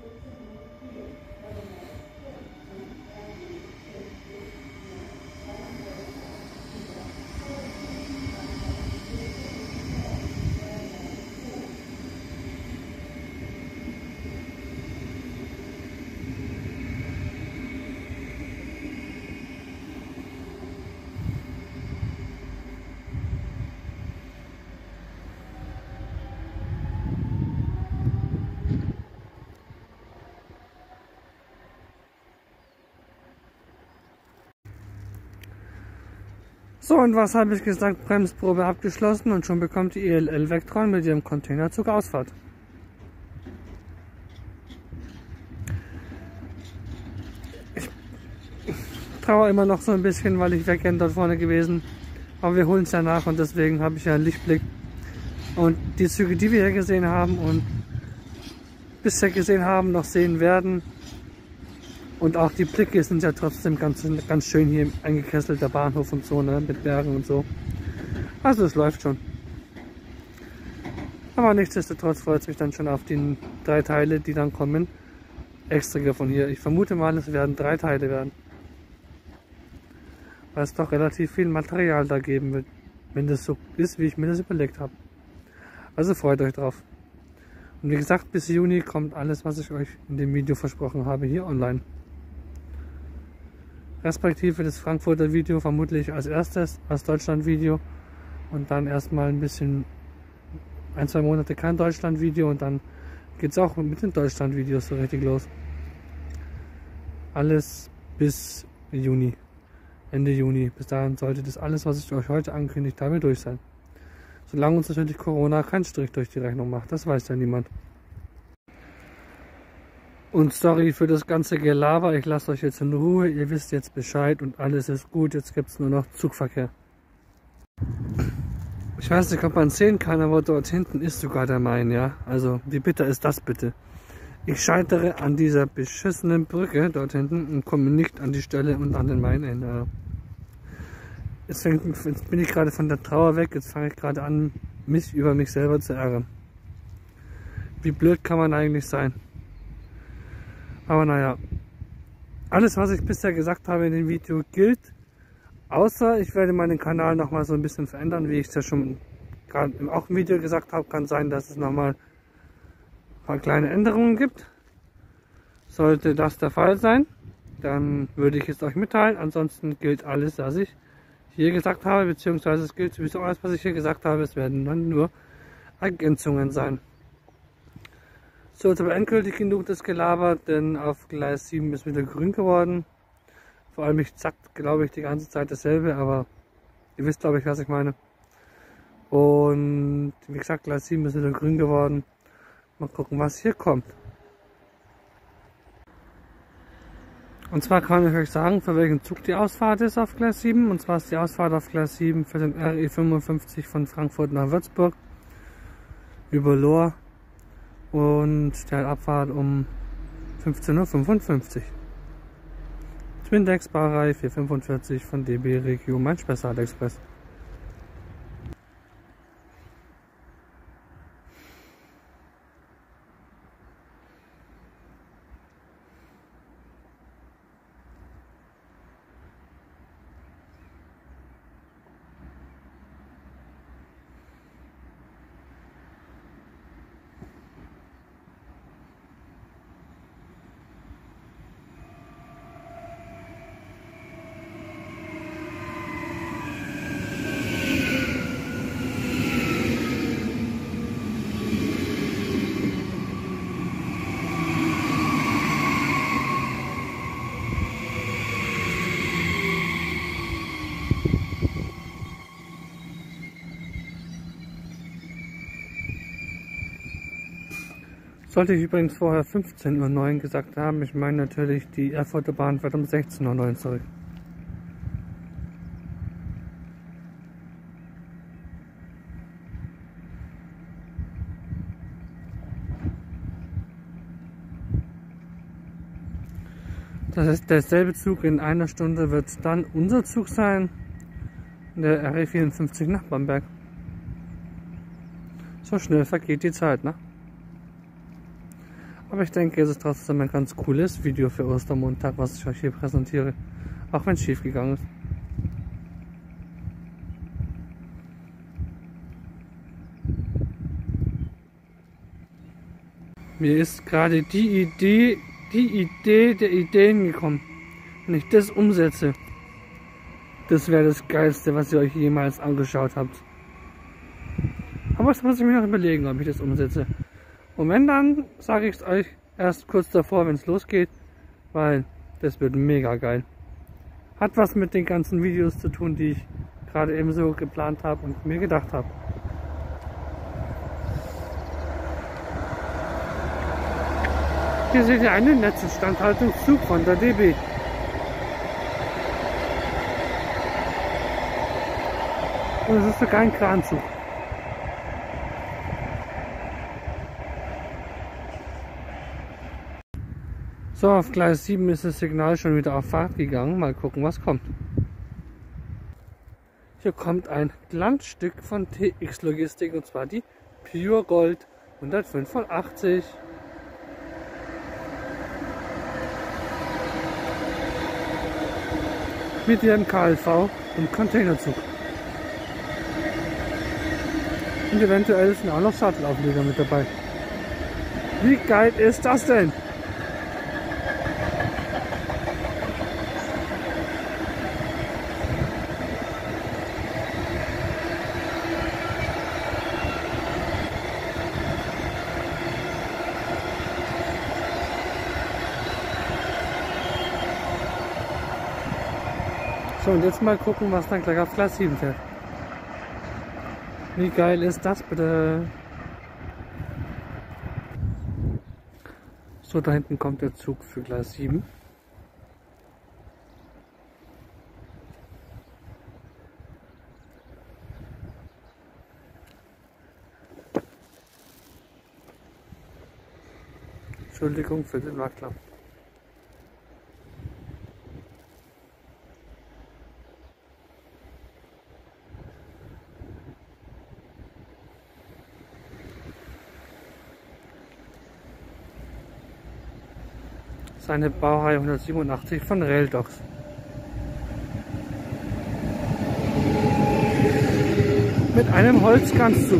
So, und was habe ich gesagt? Bremsprobe abgeschlossen und schon bekommt die E L L Vectron mit ihrem Containerzug Ausfahrt. Ich traue immer noch so ein bisschen, weil ich wäre dort vorne gewesen. Aber wir holen es ja nach und deswegen habe ich ja einen Lichtblick. Und die Züge, die wir hier gesehen haben und bisher gesehen haben, noch sehen werden. Und auch die Blicke sind ja trotzdem ganz, ganz schön hier eingekesselt, der Bahnhof und so, ne, mit Bergen und so. Also es läuft schon. Aber nichtsdestotrotz freut es mich dann schon auf die drei Teile, die dann kommen. Extra von hier. Ich vermute mal, es werden drei Teile werden. weil es doch relativ viel Material da geben wird, wenn das so ist, wie ich mir das überlegt habe. Also freut euch drauf. Und wie gesagt, bis Juni kommt alles, was ich euch in dem Video versprochen habe, hier online. Respektive das Frankfurter Video vermutlich als erstes, als Deutschland-Video. Und dann erstmal ein bisschen, ein, zwei Monate kein Deutschland-Video und dann geht es auch mit den Deutschland-Videos so richtig los. Alles bis Juni, Ende Juni. Bis dahin sollte das alles, was ich euch heute angekündigt habe, durch sein. Solange uns natürlich Corona keinen Strich durch die Rechnung macht, das weiß ja niemand. Und sorry für das ganze Gelaber, ich lasse euch jetzt in Ruhe, ihr wisst jetzt Bescheid und alles ist gut, jetzt gibt es nur noch Zugverkehr. Ich weiß nicht, ob man sehen kann, aber dort hinten ist sogar der Main, ja. Also, wie bitter ist das bitte? Ich scheitere an dieser beschissenen Brücke dort hinten und komme nicht an die Stelle und an den Main hin. Jetzt, fängt, jetzt bin ich gerade von der Trauer weg, jetzt fange ich gerade an, mich über mich selber zu ärgern. Wie blöd kann man eigentlich sein? Aber naja, alles was ich bisher gesagt habe in dem Video gilt, außer ich werde meinen Kanal nochmal so ein bisschen verändern, wie ich es ja schon gerade auch im Video gesagt habe. Kann sein, dass es nochmal ein paar kleine Änderungen gibt. Sollte das der Fall sein, dann würde ich es euch mitteilen. Ansonsten gilt alles, was ich hier gesagt habe, beziehungsweise es gilt sowieso alles, was ich hier gesagt habe. Es werden dann nur Ergänzungen sein. So, jetzt aber endgültig genug das Gelaber, denn auf Gleis sieben ist wieder grün geworden. Vor allem ich zackt, glaube ich, die ganze Zeit dasselbe, aber ihr wisst, glaube ich, was ich meine. Und wie gesagt, Gleis sieben ist wieder grün geworden. Mal gucken, was hier kommt. Und zwar kann ich euch sagen, für welchen Zug die Ausfahrt ist auf Gleis sieben. Und zwar ist die Ausfahrt auf Gleis sieben für den R E fünfundfünfzig von Frankfurt nach Würzburg über Lohr. Und der Abfahrt um fünfzehn Uhr fünfundfünfzig. Twindex Baureihe vierhundertfünfundvierzig von D B Regio Mein Spessart Express. Sollte ich übrigens vorher fünfzehn Uhr neun gesagt haben, ich meine natürlich, die Erfurter Bahn fährt um sechzehn Uhr neun zurück. Das ist derselbe Zug, in einer Stunde wird dann unser Zug sein, der R E vierundfünfzig nach Bamberg. So schnell vergeht die Zeit, ne? Aber ich denke, es ist trotzdem ein ganz cooles Video für Ostermontag, was ich euch hier präsentiere. Auch wenn es schief gegangen ist. Mir ist gerade die Idee, die Idee der Ideen gekommen. Wenn ich das umsetze, das wäre das Geilste, was ihr euch jemals angeschaut habt. Aber das muss ich mir noch überlegen, ob ich das umsetze. Und wenn, dann sage ich es euch erst kurz davor, wenn es losgeht, weil das wird mega geil. Hat was mit den ganzen Videos zu tun, die ich gerade eben so geplant habe und mir gedacht habe. Hier seht ihr einen Netzinstandhaltungszug von der D B. Und es ist sogar ein Kranzug. So, auf Gleis sieben ist das Signal schon wieder auf Fahrt gegangen. Mal gucken, was kommt. Hier kommt ein Glanzstück von T X Logistik, und zwar die Pure Gold hundertfünfundachtzig. mit ihrem K L V und Containerzug. Und eventuell sind auch noch Shuttleaufleger mit dabei. Wie geil ist das denn? So, und jetzt mal gucken, was dann gleich auf Gleis sieben fährt. Wie geil ist das bitte? So, da hinten kommt der Zug für Gleis sieben. Entschuldigung für den Wackler. Seine Baureihe hundertsiebenundachtzig von Raildocs. Mit einem Holzganzzug.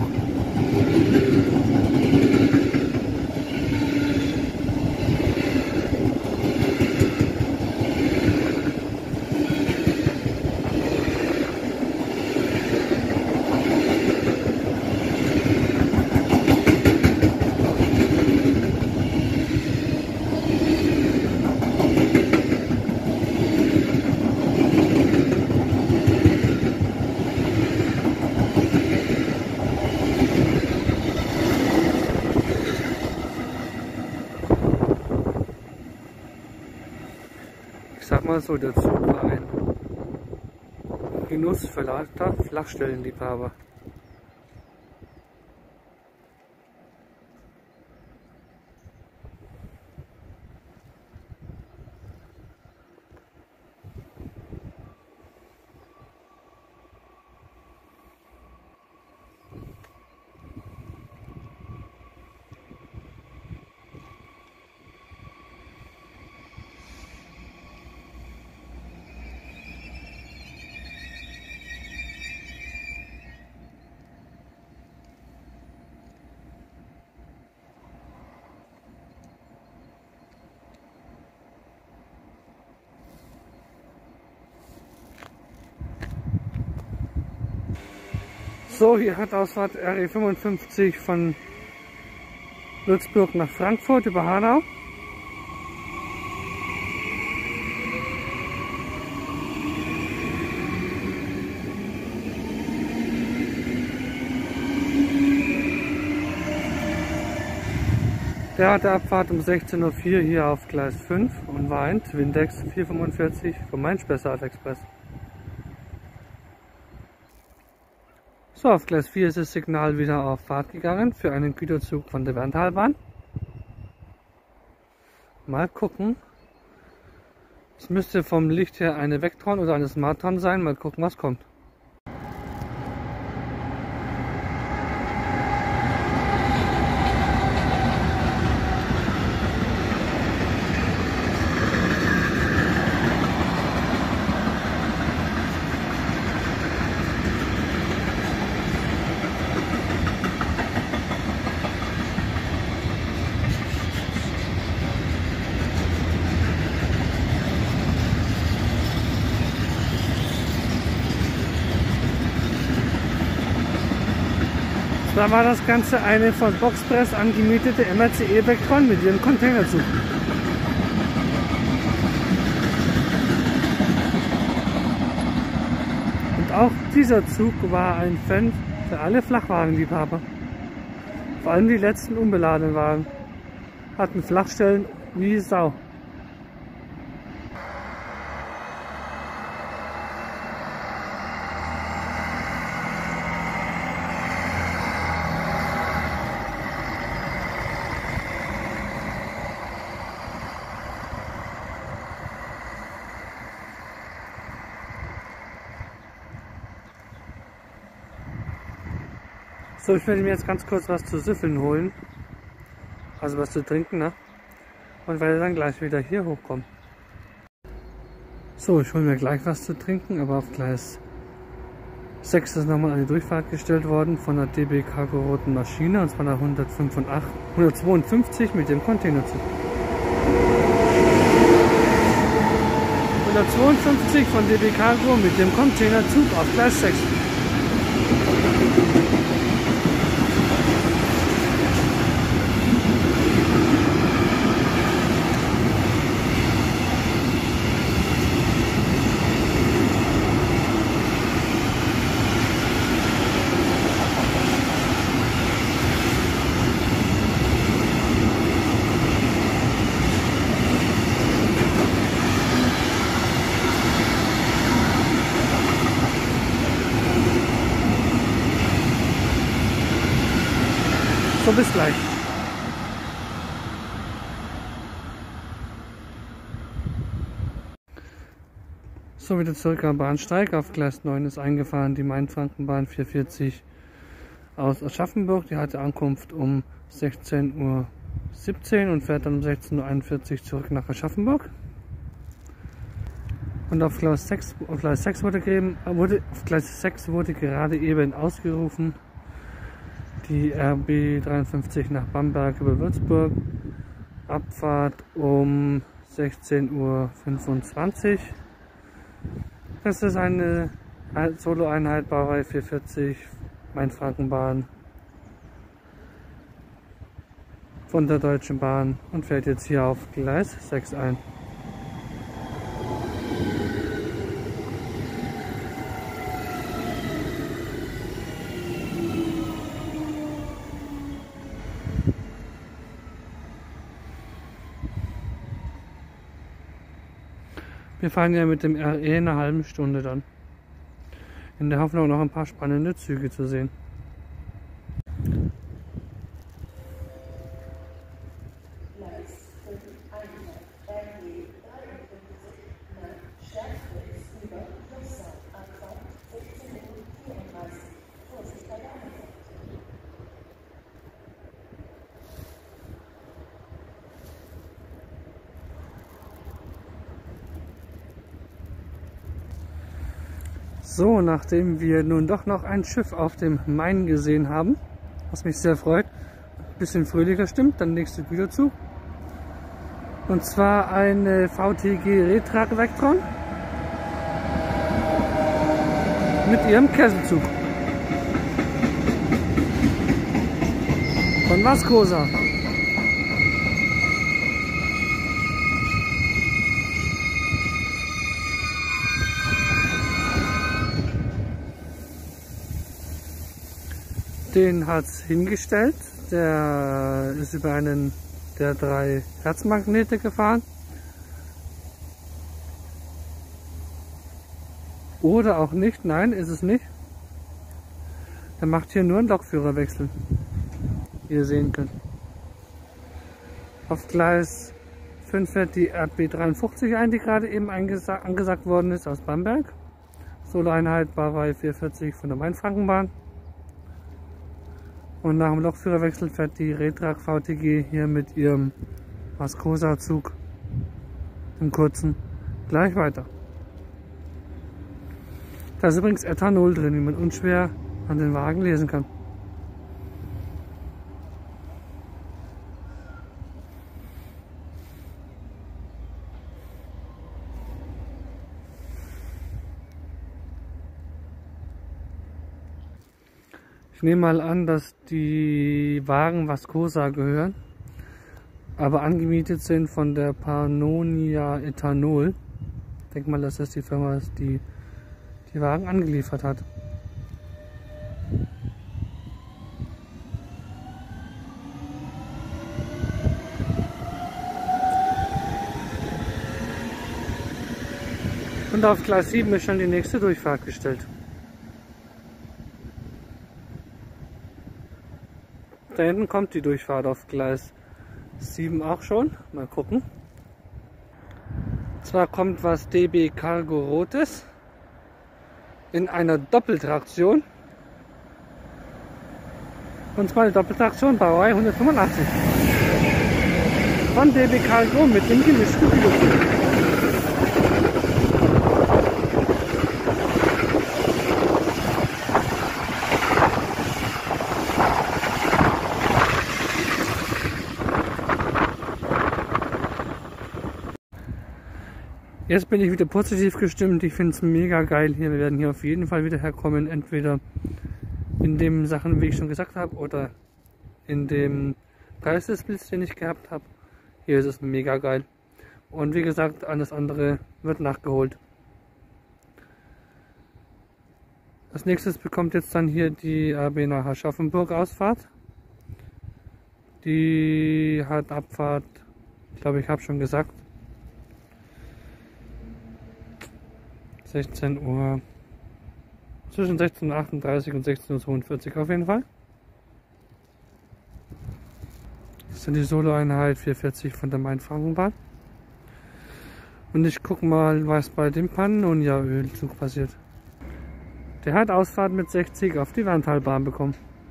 Ich sag mal so, der Zug war ein Genuss für lauter Flachstellenliebhaber. So, hier hat Ausfahrt R E fünfundfünfzig von Würzburg nach Frankfurt über Hanau. Der hatte Abfahrt um sechzehn Uhr vier hier auf Gleis fünf und war ein Twindex vierhundertfünfundvierzig vom Main-Spessart Express. So, auf Gleis vier ist das Signal wieder auf Fahrt gegangen für einen Güterzug von der Werntalbahn. Mal gucken. Es müsste vom Licht her eine Vectron oder eine Smartron sein. Mal gucken, was kommt. Da war das Ganze eine von Boxpress angemietete M R C E Vectron mit ihrem Containerzug. Und auch dieser Zug war ein Fan für alle Flachwagenliebhaber. Vor allem die letzten unbeladenen Wagen hatten Flachstellen wie Sau. So, ich werde mir jetzt ganz kurz was zu süffeln holen, also was zu trinken, ne? Und werde dann gleich wieder hier hochkommen. So, ich hole mir gleich was zu trinken, aber auf Gleis sechs ist nochmal eine Durchfahrt gestellt worden von der D B Cargo roten Maschine, und zwar nach hundertzweiundfünfzig mit dem Containerzug. hundertzweiundfünfzig von D B Cargo mit dem Containerzug auf Gleis sechs. So, bis gleich. So, wieder zurück am Bahnsteig. Auf Gleis neun ist eingefahren die Main-Franken-Bahn vierhundertvierzig aus Aschaffenburg. Die hatte Ankunft um sechzehn Uhr siebzehn und fährt dann um sechzehn Uhr einundvierzig zurück nach Aschaffenburg. Und auf Gleis sechs, auf Gleis sechs wurde, wurde, auf Gleis sechs wurde gerade eben ausgerufen die R B dreiundfünfzig nach Bamberg über Würzburg. Abfahrt um sechzehn Uhr fünfundzwanzig. Das ist eine Solo-Einheit Baureihe vierhundertvierzig Main-Franken-Bahn von der Deutschen Bahn und fährt jetzt hier auf Gleis sechs ein. Wir fahren ja mit dem R E eine halbe Stunde dann. In der Hoffnung noch ein paar spannende Züge zu sehen. So, nachdem wir nun doch noch ein Schiff auf dem Main gesehen haben, was mich sehr freut, ein bisschen fröhlicher stimmt, dann nächste Güterzug. Und zwar eine V T G Retrag Vectron mit ihrem Kesselzug von Vascosa. Den hat es hingestellt, der ist über einen der drei Herzmagnete gefahren. Oder auch nicht, nein, ist es nicht. Er macht hier nur einen Lokführerwechsel, wie ihr sehen könnt. Auf Gleis fünf fährt die R B dreiundfünfzig ein, die gerade eben angesagt worden ist aus Bamberg. Solo-Einheit Baureihe vierhundertvierzig von der Main-Franken-Bahn. Und nach dem Lokführerwechsel fährt die Retrag V T G hier mit ihrem Vascosa-Zug im kurzen gleich weiter. Da ist übrigens Ethanol drin, wie man unschwer an den Wagen lesen kann. Ich nehme mal an, dass die Wagen Vascosa gehören, aber angemietet sind von der Pannonia Ethanol. Ich denke mal, dass das die Firma ist, die die Wagen angeliefert hat. Und auf Gleis sieben ist schon die nächste Durchfahrt gestellt. Da hinten kommt die Durchfahrt auf Gleis sieben auch schon. Mal gucken. Zwar kommt was D B Cargo Rotes in einer Doppeltraktion. Und zwar eine Doppeltraktion Baureihe hundertfünfundachtzig. Von D B Cargo mit dem gemischten Kühlung. Jetzt bin ich wieder positiv gestimmt. Ich finde es mega geil hier. Wir werden hier auf jeden Fall wieder herkommen. Entweder in den Sachen, wie ich schon gesagt habe, oder in dem Geistesblitz, den ich gehabt habe. Hier ist es mega geil. Und wie gesagt, alles andere wird nachgeholt. Als nächstes bekommt jetzt dann hier die R B nach Aschaffenburg Ausfahrt. Die hat Abfahrt, ich glaube, ich habe schon gesagt, sechzehn Uhr, zwischen sechzehn Uhr achtunddreißig und sechzehn Uhr zweiundvierzig auf jeden Fall. Das ist dann die Solo-Einheit vierhundertvierzig von der Main-Frankenbahn. Und ich gucke mal, was bei dem Pannonia-Ölzug passiert. Der hat Ausfahrt mit sechzig auf die Werntalbahn bekommen.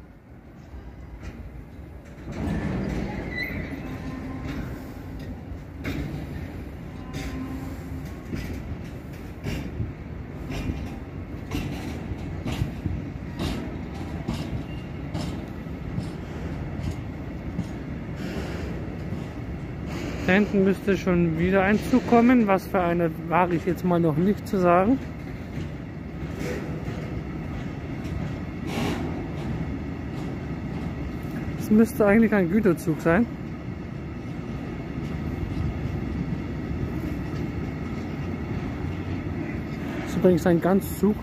Da hinten müsste schon wieder ein Zug kommen. Was für eine, wage ich jetzt mal noch nicht zu sagen. Es müsste eigentlich ein Güterzug sein. Das ist übrigens ein Ganzzug.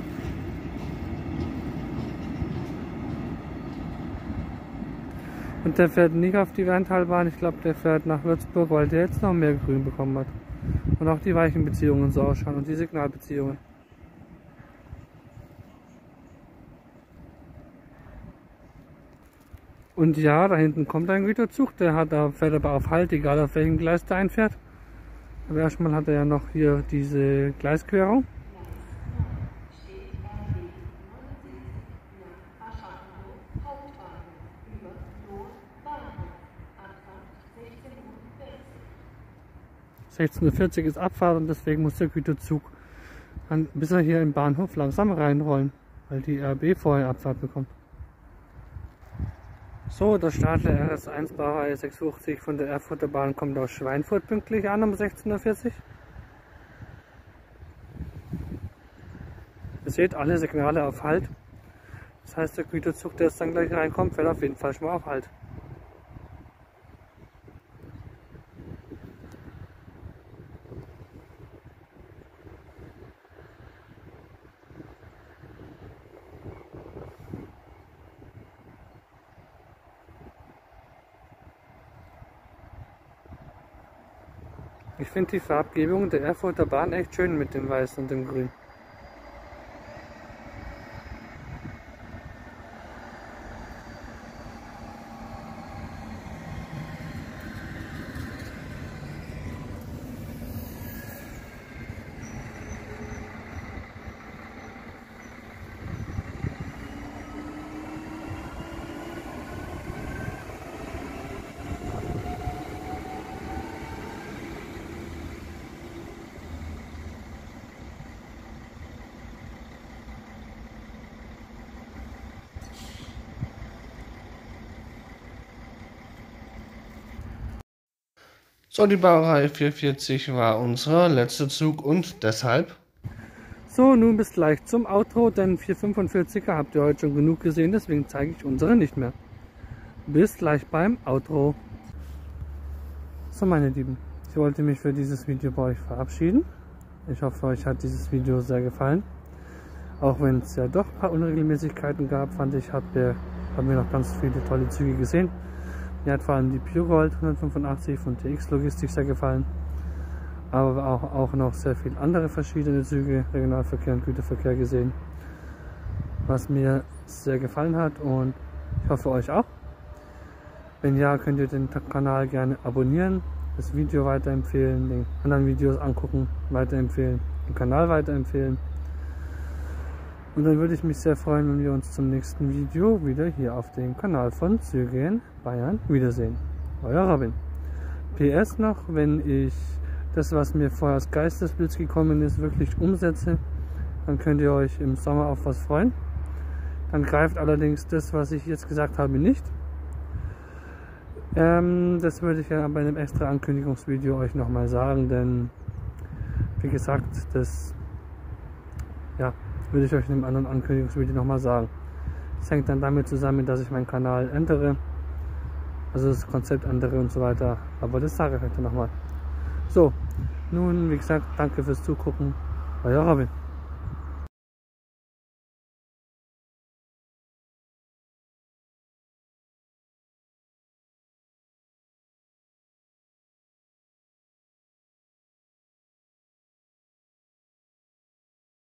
Und der fährt nicht auf die Werntalbahn, ich glaube der fährt nach Würzburg, weil der jetzt noch mehr Grün bekommen hat. Und auch die Weichenbeziehungen so ausschauen und die Signalbeziehungen. Und ja, da hinten kommt ein Güterzug, der hat, da fährt aber auf Halt, egal auf welchem Gleis der einfährt. Aber erstmal hat er ja noch hier diese Gleisquerung. sechzehn Uhr vierzig ist Abfahrt und deswegen muss der Güterzug dann, bis er hier im Bahnhof langsam reinrollen, weil die R B vorher Abfahrt bekommt. So, der Stadler R S eins Baureihe sechshundertfünfzig von der Erfurter Bahn kommt aus Schweinfurt pünktlich an um sechzehn Uhr vierzig. Ihr seht alle Signale auf Halt. Das heißt, der Güterzug, der jetzt dann gleich reinkommt, fährt auf jeden Fall schon mal auf Halt. Ich finde die Farbgebung der Erfurter Bahn echt schön mit dem Weiß und dem Grün. So, die Baureihe vierhundertvierzig war unser letzter Zug und deshalb... So, nun bis gleich zum Outro, denn vierhundertfünfundvierziger habt ihr heute schon genug gesehen, deswegen zeige ich unsere nicht mehr. Bis gleich beim Outro. So, meine Lieben, ich wollte mich für dieses Video bei euch verabschieden. Ich hoffe, euch hat dieses Video sehr gefallen. Auch wenn es ja doch ein paar Unregelmäßigkeiten gab, fand ich, hat wir, haben wir noch ganz viele tolle Züge gesehen. Mir hat vor allem die PureGold hundertfünfundachtzig von T X Logistik sehr gefallen. Aber auch, auch noch sehr viele andere verschiedene Züge, Regionalverkehr und Güterverkehr gesehen. Was mir sehr gefallen hat und ich hoffe euch auch. Wenn ja, könnt ihr den Kanal gerne abonnieren, das Video weiterempfehlen, den anderen Videos angucken, weiterempfehlen, den Kanal weiterempfehlen. Und dann würde ich mich sehr freuen, wenn wir uns zum nächsten Video wieder hier auf dem Kanal von Züge in Bayern wiedersehen. Euer Robin. P S noch, wenn ich das, was mir vorher als Geistesblitz gekommen ist, wirklich umsetze, dann könnt ihr euch im Sommer auf was freuen. Dann greift allerdings das, was ich jetzt gesagt habe, nicht. Ähm, das würde ich ja bei einem extra Ankündigungsvideo euch nochmal sagen, denn wie gesagt, das ja, würde ich euch in einem anderen Ankündigungsvideo nochmal sagen. Das hängt dann damit zusammen, dass ich meinen Kanal ändere, also das Konzept ändere und so weiter, aber das sage ich euch dann nochmal. So, nun wie gesagt, danke fürs Zugucken, euer Robin.